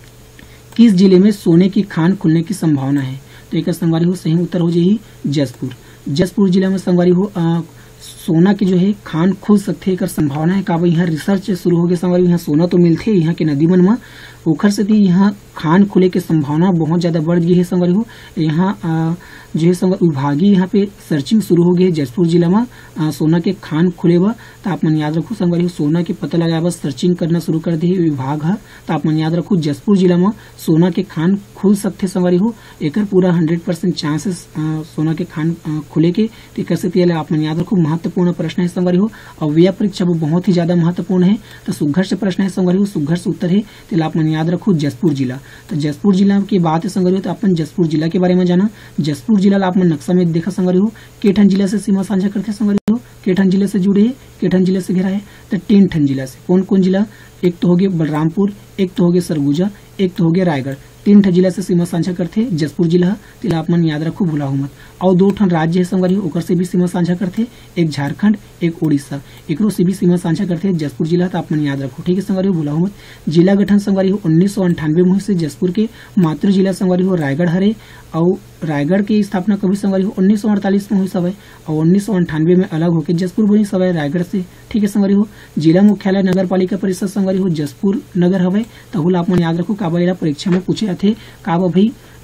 किस जिले में सोने की खान खुलने की संभावना है, तो एक संगवारी हो सही उत्तर हो जाही जसपुर। जसपुर जिला में संगवारी हो आ, सोना की जो है खान खुल सकते एक संभावना है। का यहाँ रिसर्च शुरू हो गया संगवारी, यहाँ सोना तो मिलते यहाँ के नदी मन में, ओखर से यहाँ खान खुले के संभावना बहुत ज्यादा बढ़ गई है संगवारी हो। यहाँ जो है संग विभागीय यहाँ पे सर्चिंग शुरू हो गई है जसपुर जिला में आ, सोना के खान खुले बा। तो आप मन याद रखो संगवारी हो सोना के पता लगाए बस सर्चिंग करना शुरू कर दी विभाग है। तो आप मन याद रखो जसपुर जिला में सोना के खान खुल सकते संगवारी हो, एक पूरा हंड्रेड परसेंट चांसेस सोना के खान आ, खुले के। तो कैसे आप मन याद रखो महत्वपूर्ण प्रश्न है संगवारी हो, और व्यय परीक्षा वो बहुत ही ज्यादा महत्वपूर्ण है। तो सुघर से प्रश्न है संगवारी हो, सुघर से उत्तर है। तो आप मन याद रखो जसपुर जिला। तो जसपुर जिला की बात है संगवारी हो, तो अपन जसपुर जिला के बारे में जाना। जसपुर जिला आप मन नक्शा में देखा संगवारी हो, केठन जिला से सीमा साझा करते संगवारी हो, केठन जिले से जुड़े है, केठन जिले से घिरा है। तो तीन ठन जिला से कौन कौन जिला, एक तो हो गया बलरामपुर, एक तो हो गया सरगुजा, एक तो हो गया रायगढ़। तीन ठन जिला से सीमा साझा करते जसपुर जिला, तिला आप मन याद रखो भुलाओ मत। और दो ठन राज्य है संगवारी हो, ओकर से भी सीमा साझा करते, एक झारखंड एक उड़ीसा, एकरो से भी सीमा साझा करते जसपुर जिला। तो आप मन याद रखो। ठीक है संगवारी हो भुलाओ मत। जिला गठन संगवारी हो उन्नीस सौ अंठानवे में से जसपुर के। मातृ जिला संगवारी हो रायगढ़ हरे, और रायगढ़ की स्थापना कभी संगवारी हो उन्नीस सौ अड़तालीस में हुई सवय, और उन्नीस सौ अंठानवे में अलग होकर जसपुर बनी सवय रायगढ़ से। ठीक है संगवारी हो। जिला मुख्यालय नगर पालिका परिषद संगवारी हो जसपुर नगर हवय। तो आप मन याद रखो काबा परीक्षा में पूछे जाते काबा भाई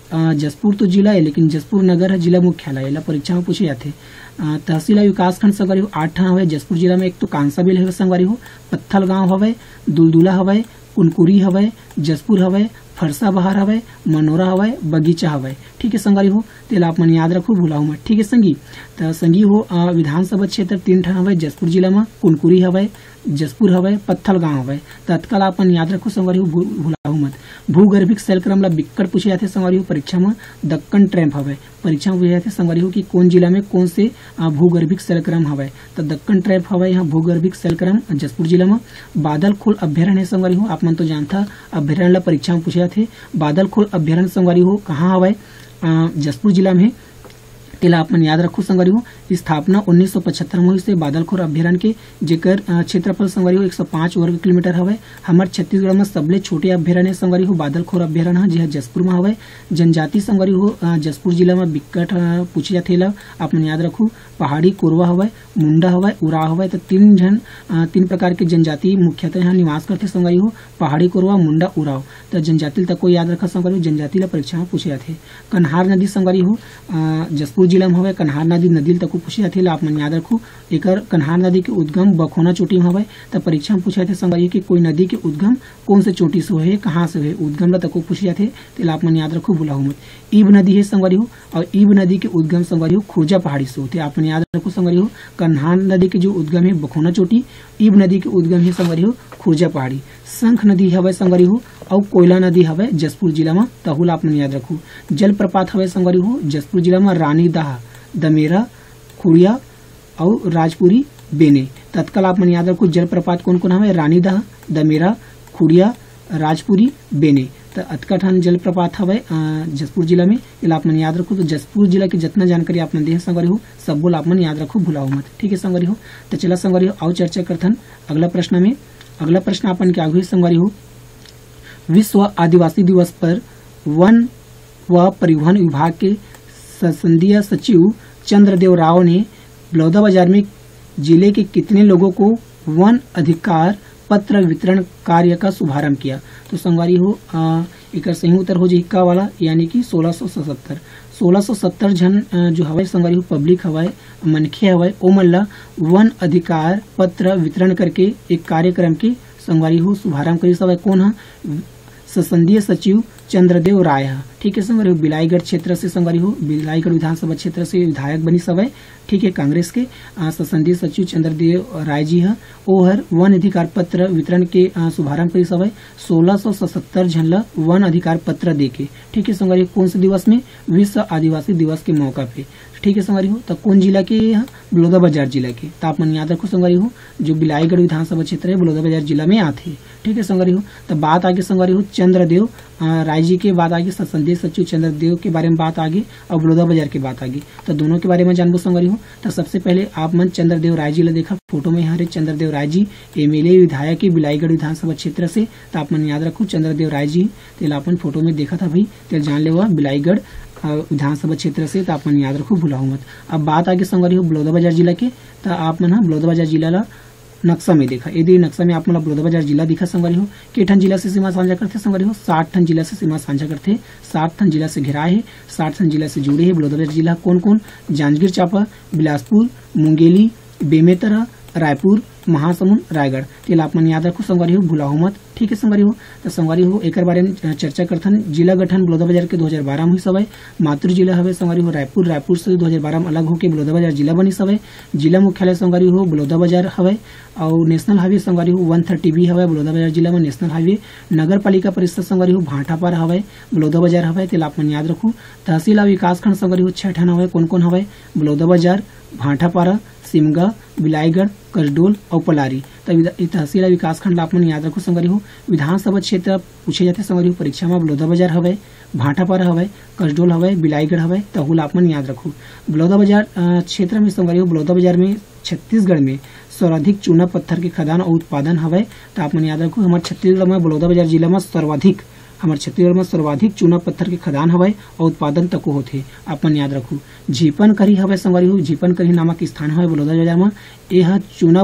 अ, जसपुर तो जिला है लेकिन जसपुर नगर है जिला मुख्यालय, एला परीक्षा में पूछे जाते। अ, तहसील विकास खंड संगवारी हो आठ ठन हवे जसपुर जिला में। एक तो कांसाबिल हवे संगवारी हो, पत्थल गांव हवे, दुलदुला हवे, कुनकुरी हवे, जसपुर हवे, फरसा बहार हवे, मनोरा हवे, बगीचा हवे। ठीक है संगवारी हो, तेला आप मन याद रखो, भूलाओ मत। ठीक है संगी, तो संगी हो अ, विधानसभा क्षेत्र तीन ठन हवे जसपुर जिला में, कुनकुरी हवे, जसपुर हवे, पत्थल गांव हवे। तत्काल अपन याद रखो संगवारी हो, भूलाओ मत। भूगर्भिक शैलक्रम ला बिक्कट पूछे जाते संगवारी हो परीक्षा में। दक्कन ट्रैम्प हवे, परीक्षा में पूछे जाते संगवारी हो कि कौन जिला में कौन से अ, भूगर्भिक शैलक्रम हवे। तो दक्कन ट्रैम्प हवे यहाँ भूगर्भिक शैलक्रम जसपुर जिला में। बादल खोल अभ्यारण्य है संगवारी हो, आप मन तो जानता अभ्यारण्य ला परीक्षा में पूछे जाते। बादल खोल अभ्यारण्य संगवारी हो कहाँ हवे, जसपुर जिला में। तेला आप मन याद रखो संगवारी हो, स्थापना उन्नीस सौ पचहत्तर में हुई से बादलखोर अभ्यारण्य के, जेकर क्षेत्रफल संगवारी हो एक सौ पांच वर्ग किलोमीटर हवे। हमारे छत्तीसगढ़ में सबले छोटे अभ्यारण्य संगवारी हो बादलखोर अभ्यारण्य है, जो जसपुर में हवे। जनजाति संगवारी हो जसपुर जिला में बिकट पूछे जाते, ला आप मन याद रखो। पहाड़ी कोरवा हवे, मुंडा हवे, उराव हवे। तो तीन जन तीन प्रकार के जनजाति मुख्यतः यहाँ निवास करते संगवारी हो, पहाड़ी कोरवा, मुंडा, उराव। तो जनजाति तक को याद रखा संगवारी हो, जनजाति ला परीक्षा में पूछे जाते। कन्हार नदी संगवारी हो जसपुर जिला में हवे, कन्हार नदी नदी तक को पूछे जाते। आप मन याद रखो, एकर कन्हार नदी के उद्गम बखोना चोटी में हवे। तो परीक्षा में पूछे जाते संगवारी कि कोई नदी के उद्गम कौन से चोटी से है, कहाँ से है, उद्गम ला तक को पूछे जाते। तो आप मन याद रखो, भूलाओ मत। ईब नदी है संगवारी हो, और ईब नदी के उद्गम संगवारी हो खुर्जा पहाड़ी से होते। आप मन याद रखो संगवारी हो, कन्हार नदी के जो उद्गम है बखोना चोटी, ईब नदी के उद्गम है संगवारी हो खुर्जा पहाड़ी। शंख नदी हवे संगवारी हो, और कोयला नदी हवे जसपुर जिला में। तहुल आप मन याद रखो। जलप्रपात हवे संगवारी हो जसपुर जिला में, रानी दाह, दमेरा, खुड़िया और राजपुरी, बेने। तत्काल आप मन याद रखो, जलप्रपात कौन कौन हवे, रानी दाह, दमेरा, खुड़िया, राजपुरी, बेने। तो अतकाठन जलप्रपात हवे जसपुर जिला में, इला आप मन याद रखो। तो जसपुर जिला की जितना जानकारी आप मन दे संगवारी हो सब बोल आप मन याद रखो, भुलाओ मत। ठीक है संगवारी हो, तो चला संगवारी हो आओ चर्चा करथन अगला प्रश्न में। अगला प्रश्न अपन के आगे संगवारी हो, विश्व आदिवासी दिवस पर वन व परिवहन विभाग के संसदीय सचिव चंद्रदेव राव ने बलौदाबाजार में जिले के कितने लोगों को वन अधिकार पत्र वितरण कार्य का शुभारंभ किया। तो संगवारी हो एक सही उत्तर हो जाए इक्का वाला, यानी कि सोलह सौ सत्तर सोलह सौ सत्तर जन जो हवाई संगवारी हो पब्लिक हवाई मनखे हवाई ओ मल्ला वन अधिकार पत्र वितरण करके एक कार्यक्रम के संगवारी हो शुभारंभ करी। सवाई कौन है, संसदीय सचिव चंद्रदेव राय है। ठीक है संगवारी हो, बिलाईगढ़ क्षेत्र से संगवारी हो, बिलाईगढ़ विधानसभा क्षेत्र से विधायक बनी सवय। ठीक है, कांग्रेस के संसदीय सचिव चंद्रदेव राय जी है, ओ हर वन अधिकार पत्र वितरण के शुभारंभ करी सवय सोलह सौ सत्तर जन ला वन अधिकार पत्र देके। ठीक है संगवारी, कौन से दिवस में, विश्व आदिवासी दिवस के मौका पे। ठीक है संगवारी हो, तो कौन जिला के यहाँ, बलौदाबाजार जिला के। तो आप मन याद रखो संगवारी हो, जो बिलाईगढ़ विधानसभा क्षेत्र है बलौदाबाजार जिला में आते। ठीक है संगवारी हो, तो बात आगे संगवारी हो चंद्रदेव राय जी के बाद आगे संसदीय सचिव चंद्रदेव के बारे में बात आगे और बलौदाबाजार की बात आगे। तो दोनों के बारे में जानबो संगवारी हो। तो सबसे पहले आप मन चंद्रदेव राय जी ला देखा फोटो में, यहाँ चंद्रदेव राय जी एमएलए विधायक के बिलाईगढ़ विधानसभा क्षेत्र से। तो आप मन याद रखो चंद्रदेव राय जी, तेल अपन फोटो में देखा था भाई, तेल जान ले हुआ बिलाईगढ़ विधानसभा क्षेत्र से। तो आप मन याद रखो, भुलाओ मत। अब बात आगे संगवारी हो बलौदाबाजार जिला के। तो आप मन बलौदाबाजार जिला ला नक्शा में देखा, यदि नक्शा में आप मतलब बलौदाबाजार जिला दिखा संगवारी हो, के ठन जिला से सीमा साझा करते संगवारी हो, साठ ठन जिला से सीमा साझा करते, साठ ठन जिला से घिराए है, साठ ठन जिला से जुड़े है। बलौदाबाजार जिला कौन कौन, जांजगीर चांपा, बिलासपुर, मुंगेली, बेमेतरा, रायपुर, महासमुंद, रायगढ़। तेल आप मन याद रखो संगवारी हो, भुलाओ मत। ठीक है संगवारी हो, तो संगवारी हो एक बारे में चर्चा करथन। जिला गठन बलौदाबाजार के दो हजार बारह में हुई सवय। मातृ जिला हवे संगवारी हो रायपुर, रायपुर से दो हजार बारह में अलग होकर बलौदाबाजार जिला बनी सवय। जिला मुख्यालय संगवारी हो बलौदाबाजार हवे, और नेशनल हाईवे संगवारी हो वन थर्टी बी हवे बलौदाबाजार जिला में नेशनल हाईवे। नगर पालिका परिषद संगवारी हो भाटापारा हवे बलौदाबाजार हवे, तेल आप मन याद रखो। तहसील विकास खंड संगवारी हो छह ठन हवे, कौन कौन हवे, बलौदाबाजार, भाटापारा, सिमगा, बिलाईगढ़, कसडोल और पलारी। तो तहसील विकास खंड आप मन याद रखो संगवारी हो। विधानसभा क्षेत्र पूछे जाते संगवारी हो परीक्षा में, बलौदाबाजार हवे, भाटापारा हवे, कसडोल हवे, बिलाईगढ़ हवे। तहुल आप मन याद रखो। बलौदाबाजार क्षेत्र में संगवारी हो, बलौदाबाजार में छत्तीसगढ़ में सर्वाधिक चूना पत्थर के खदान और उत्पादन हवे। तो आप मन याद रखो, हमारे छत्तीसगढ़ में बलौदाबाजार जिला में सर्वाधिक हमारे छत्तीसगढ़ में सर्वाधिक चूना पत्थर के खदान हवे और उत्पादन तको होते। आप मन याद रखो। झीपन करी हवे संगवारी हो, झीपन करी नामक स्थान हवे बलौदाबाजार में। यह चूना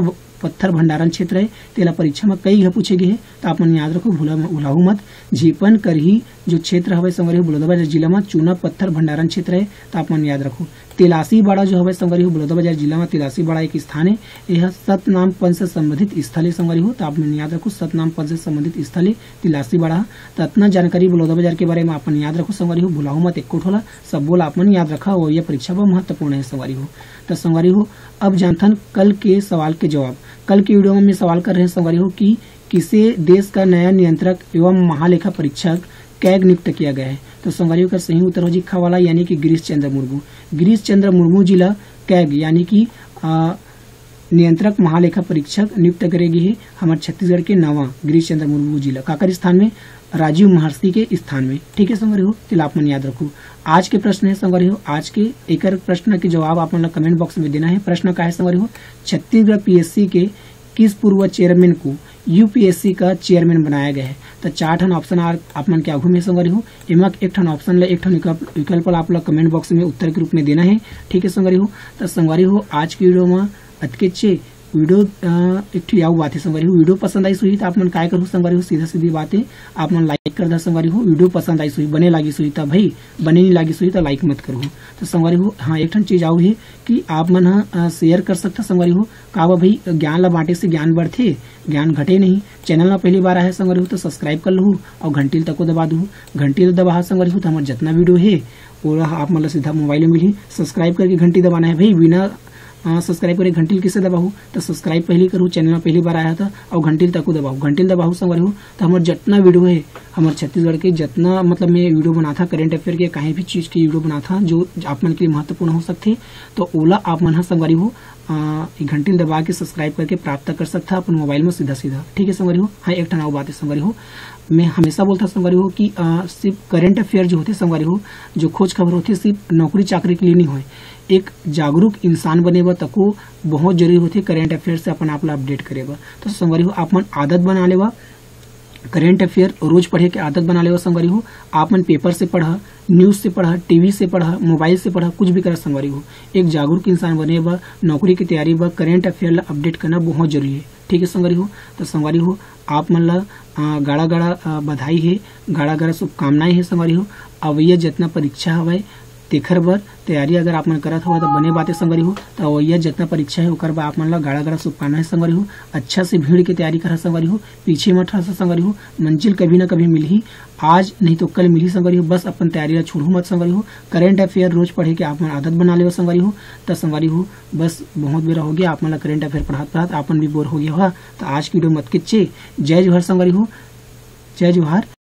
पत्थर भंडारण क्षेत्र है, तेला परीक्षा में कई घ पूछे गए है, तो आप मन याद रखो, भूला भुलाऊ मत। झीपन करही जो क्षेत्र हवे संगवारी हो बलौदाबाजार जिला में चूना पत्थर भंडारण क्षेत्र है, तो आप मन याद रखो। तिलासी बाड़ा जो हवे संगवारी हो बलौदाबाजार जिला में तिलासी बाड़ा एक स्थान है, यह सतनाम पंथ से संबंधित स्थल है संगवारी हो, तो आप मन याद रखो सतनाम पंथ से संबंधित स्थल है तिलासी बाड़ा। तो इतना जानकारी बलौदाबाजार के बारे में आप मन याद रखो संगवारी हो, भुलाऊ मत एक कोठोला सब बोल आप मन याद रखा, वो यह परीक्षा में महत्वपूर्ण है संगवारी हो। तो संगवारी हो अब जानथन कल के सवाल के जवाब। कल के वीडियो में मैं सवाल कर रहे हैं संगवारी हो कि किसे देश का नया नियंत्रक एवं महालेखा परीक्षक कैग नियुक्त किया गया है। तो संगवारी का सही उत्तर हो जी खा वाला यानी कि गिरीश चंद्र मुर्मू। गिरीश चंद्र मुर्मू जिला कैग यानी कि नियंत्रक महालेखा परीक्षक नियुक्त करेगी है हमारे छत्तीसगढ़ के नवा गिरीश चंद्र मुर्मू जिला काकर स्थान में, राजीव महर्षि के स्थान में। ठीक है संगवारी हो, तो आप मन याद रखो। आज के प्रश्न है संगवारी हो, आज के एक प्रश्न के जवाब आप मन कमेंट बॉक्स में देना है। प्रश्न का है संगवारी हो, छत्तीसगढ़ पीएससी के किस पूर्व चेयरमैन को यूपीएससी का चेयरमैन बनाया गया है। तो चार ठन ऑप्शन आप मन के आगू में संगवारी हो, इमा एक ठन ऑप्शन ले एक ठन विकल्प आप लोग कमेंट बॉक्स में उत्तर के रूप में देना है। ठीक है संगवारी हो, तो संगवारी हो आज की वीडियो में अतके वीडियो एक ठो याव बात है संगवारी हो। वीडियो पसंद आई सुही तो आप मन काय करू संगवारी हो, सीधा सीधी बात है आप मन लाइक कर दा संगवारी हो। वीडियो पसंद आई सुही बने लागी सुही तो भाई बने नहीं लागी सुही तो लाइक मत करो। तो संगवारी हो हाँ एक ठन चीज आऊ है कि आप मन हाँ शेयर कर सकता संगवारी हो, का भाई ज्ञान ला बांटे से ज्ञान बढ़थे, ज्ञान घटे नहीं। चैनल में पहली बार आया संगवारी हो तो सब्सक्राइब कर लो और घंटी तक को दबा दू। घंटी दबा संगवारी हो तो हमारे जितना वीडियो है वो आप मतलब सीधा मोबाइल में मिली। सब्सक्राइब करके घंटी दबाना है भाई, बिना सब्सक्राइब करे घंटी किसे दबाऊ तो सब्सक्राइब पहले करूँ, चैनल में पहली बार आया था और घंटी तक दबाऊ। घंटी दबाऊ संगवारी हो तो हमारे जितना वीडियो है हमारे छत्तीसगढ़ के जितना मतलब मैं वीडियो बना था करेंट अफेयर के कहीं भी चीज की वीडियो बना था जो आप मन के लिए महत्वपूर्ण हो सकते, तो ओला आप मन संगवारी हो घंटी दबा के सब्सक्राइब करके प्राप्त कर सकता अपन मोबाइल में सीधा सीधा। ठीक है संगवारी हो, हाँ एक ठन बात है संगवारी हो, मैं हमेशा बोलता संगवारी हो कि आ, सिर्फ करेंट अफेयर जो होते संगवारी हो, जो खोज खबर होती सिर्फ नौकरी चाकरी के लिए नहीं हो, एक जागरूक इंसान बनेबा तको बहुत जरूरी होती करेंट अफेयर से अपन आप अपडेट करेबा। तो संगवारी हो आप मन आदत बना लेवा करेंट अफेयर रोज पढ़े के आदत बना लेवा संगवारी हो। आप मन पेपर से पढ़ा, न्यूज से पढ़ा, टीवी से पढ़ा, मोबाइल से पढ़ा, कुछ भी करा संगवारी हो, एक जागरूक इंसान बने बा नौकरी की तैयारी बा करेंट अफेयर अपडेट करना बहुत जरूरी है। ठीक है संगवारी हो, तो संगवारी हो आप मन ला गाड़ा गाड़ा बधाई है, गाड़ा गाड़ा शुभकामनाएं है संगवारी हो। अवैया जितना परीक्षा हवे तेखर बर तैयारी अगर आप मन करत हो तो बने बातें संगवारी हो, तो अवैया जितना परीक्षा है ओकर बा आप मन ला गाड़ा गाड़ा शुभकामनाएं संगवारी हो। अच्छा से भीड़ की तैयारी करा संगवारी हो, पीछे मत रह संगवारी हो, मंजिल कभी ना कभी मिली, आज नहीं तो कल मिली संगवारी हो। बस अपन तैयारी छोड़ू मत संगवारी हो, करेंट अफेयर रोज पढ़े के आप मन आदत बना ले संगवारी हो। तो संगवारी हो बस बहुत बेरा हो गया आप मन ला करेंट अफेयर पढ़ात पढ़ात आपन भी बोर हो गया हुआ, तो आज की वीडियो मत खींचे। जय जोहार संगवारी हो, जय जोहार।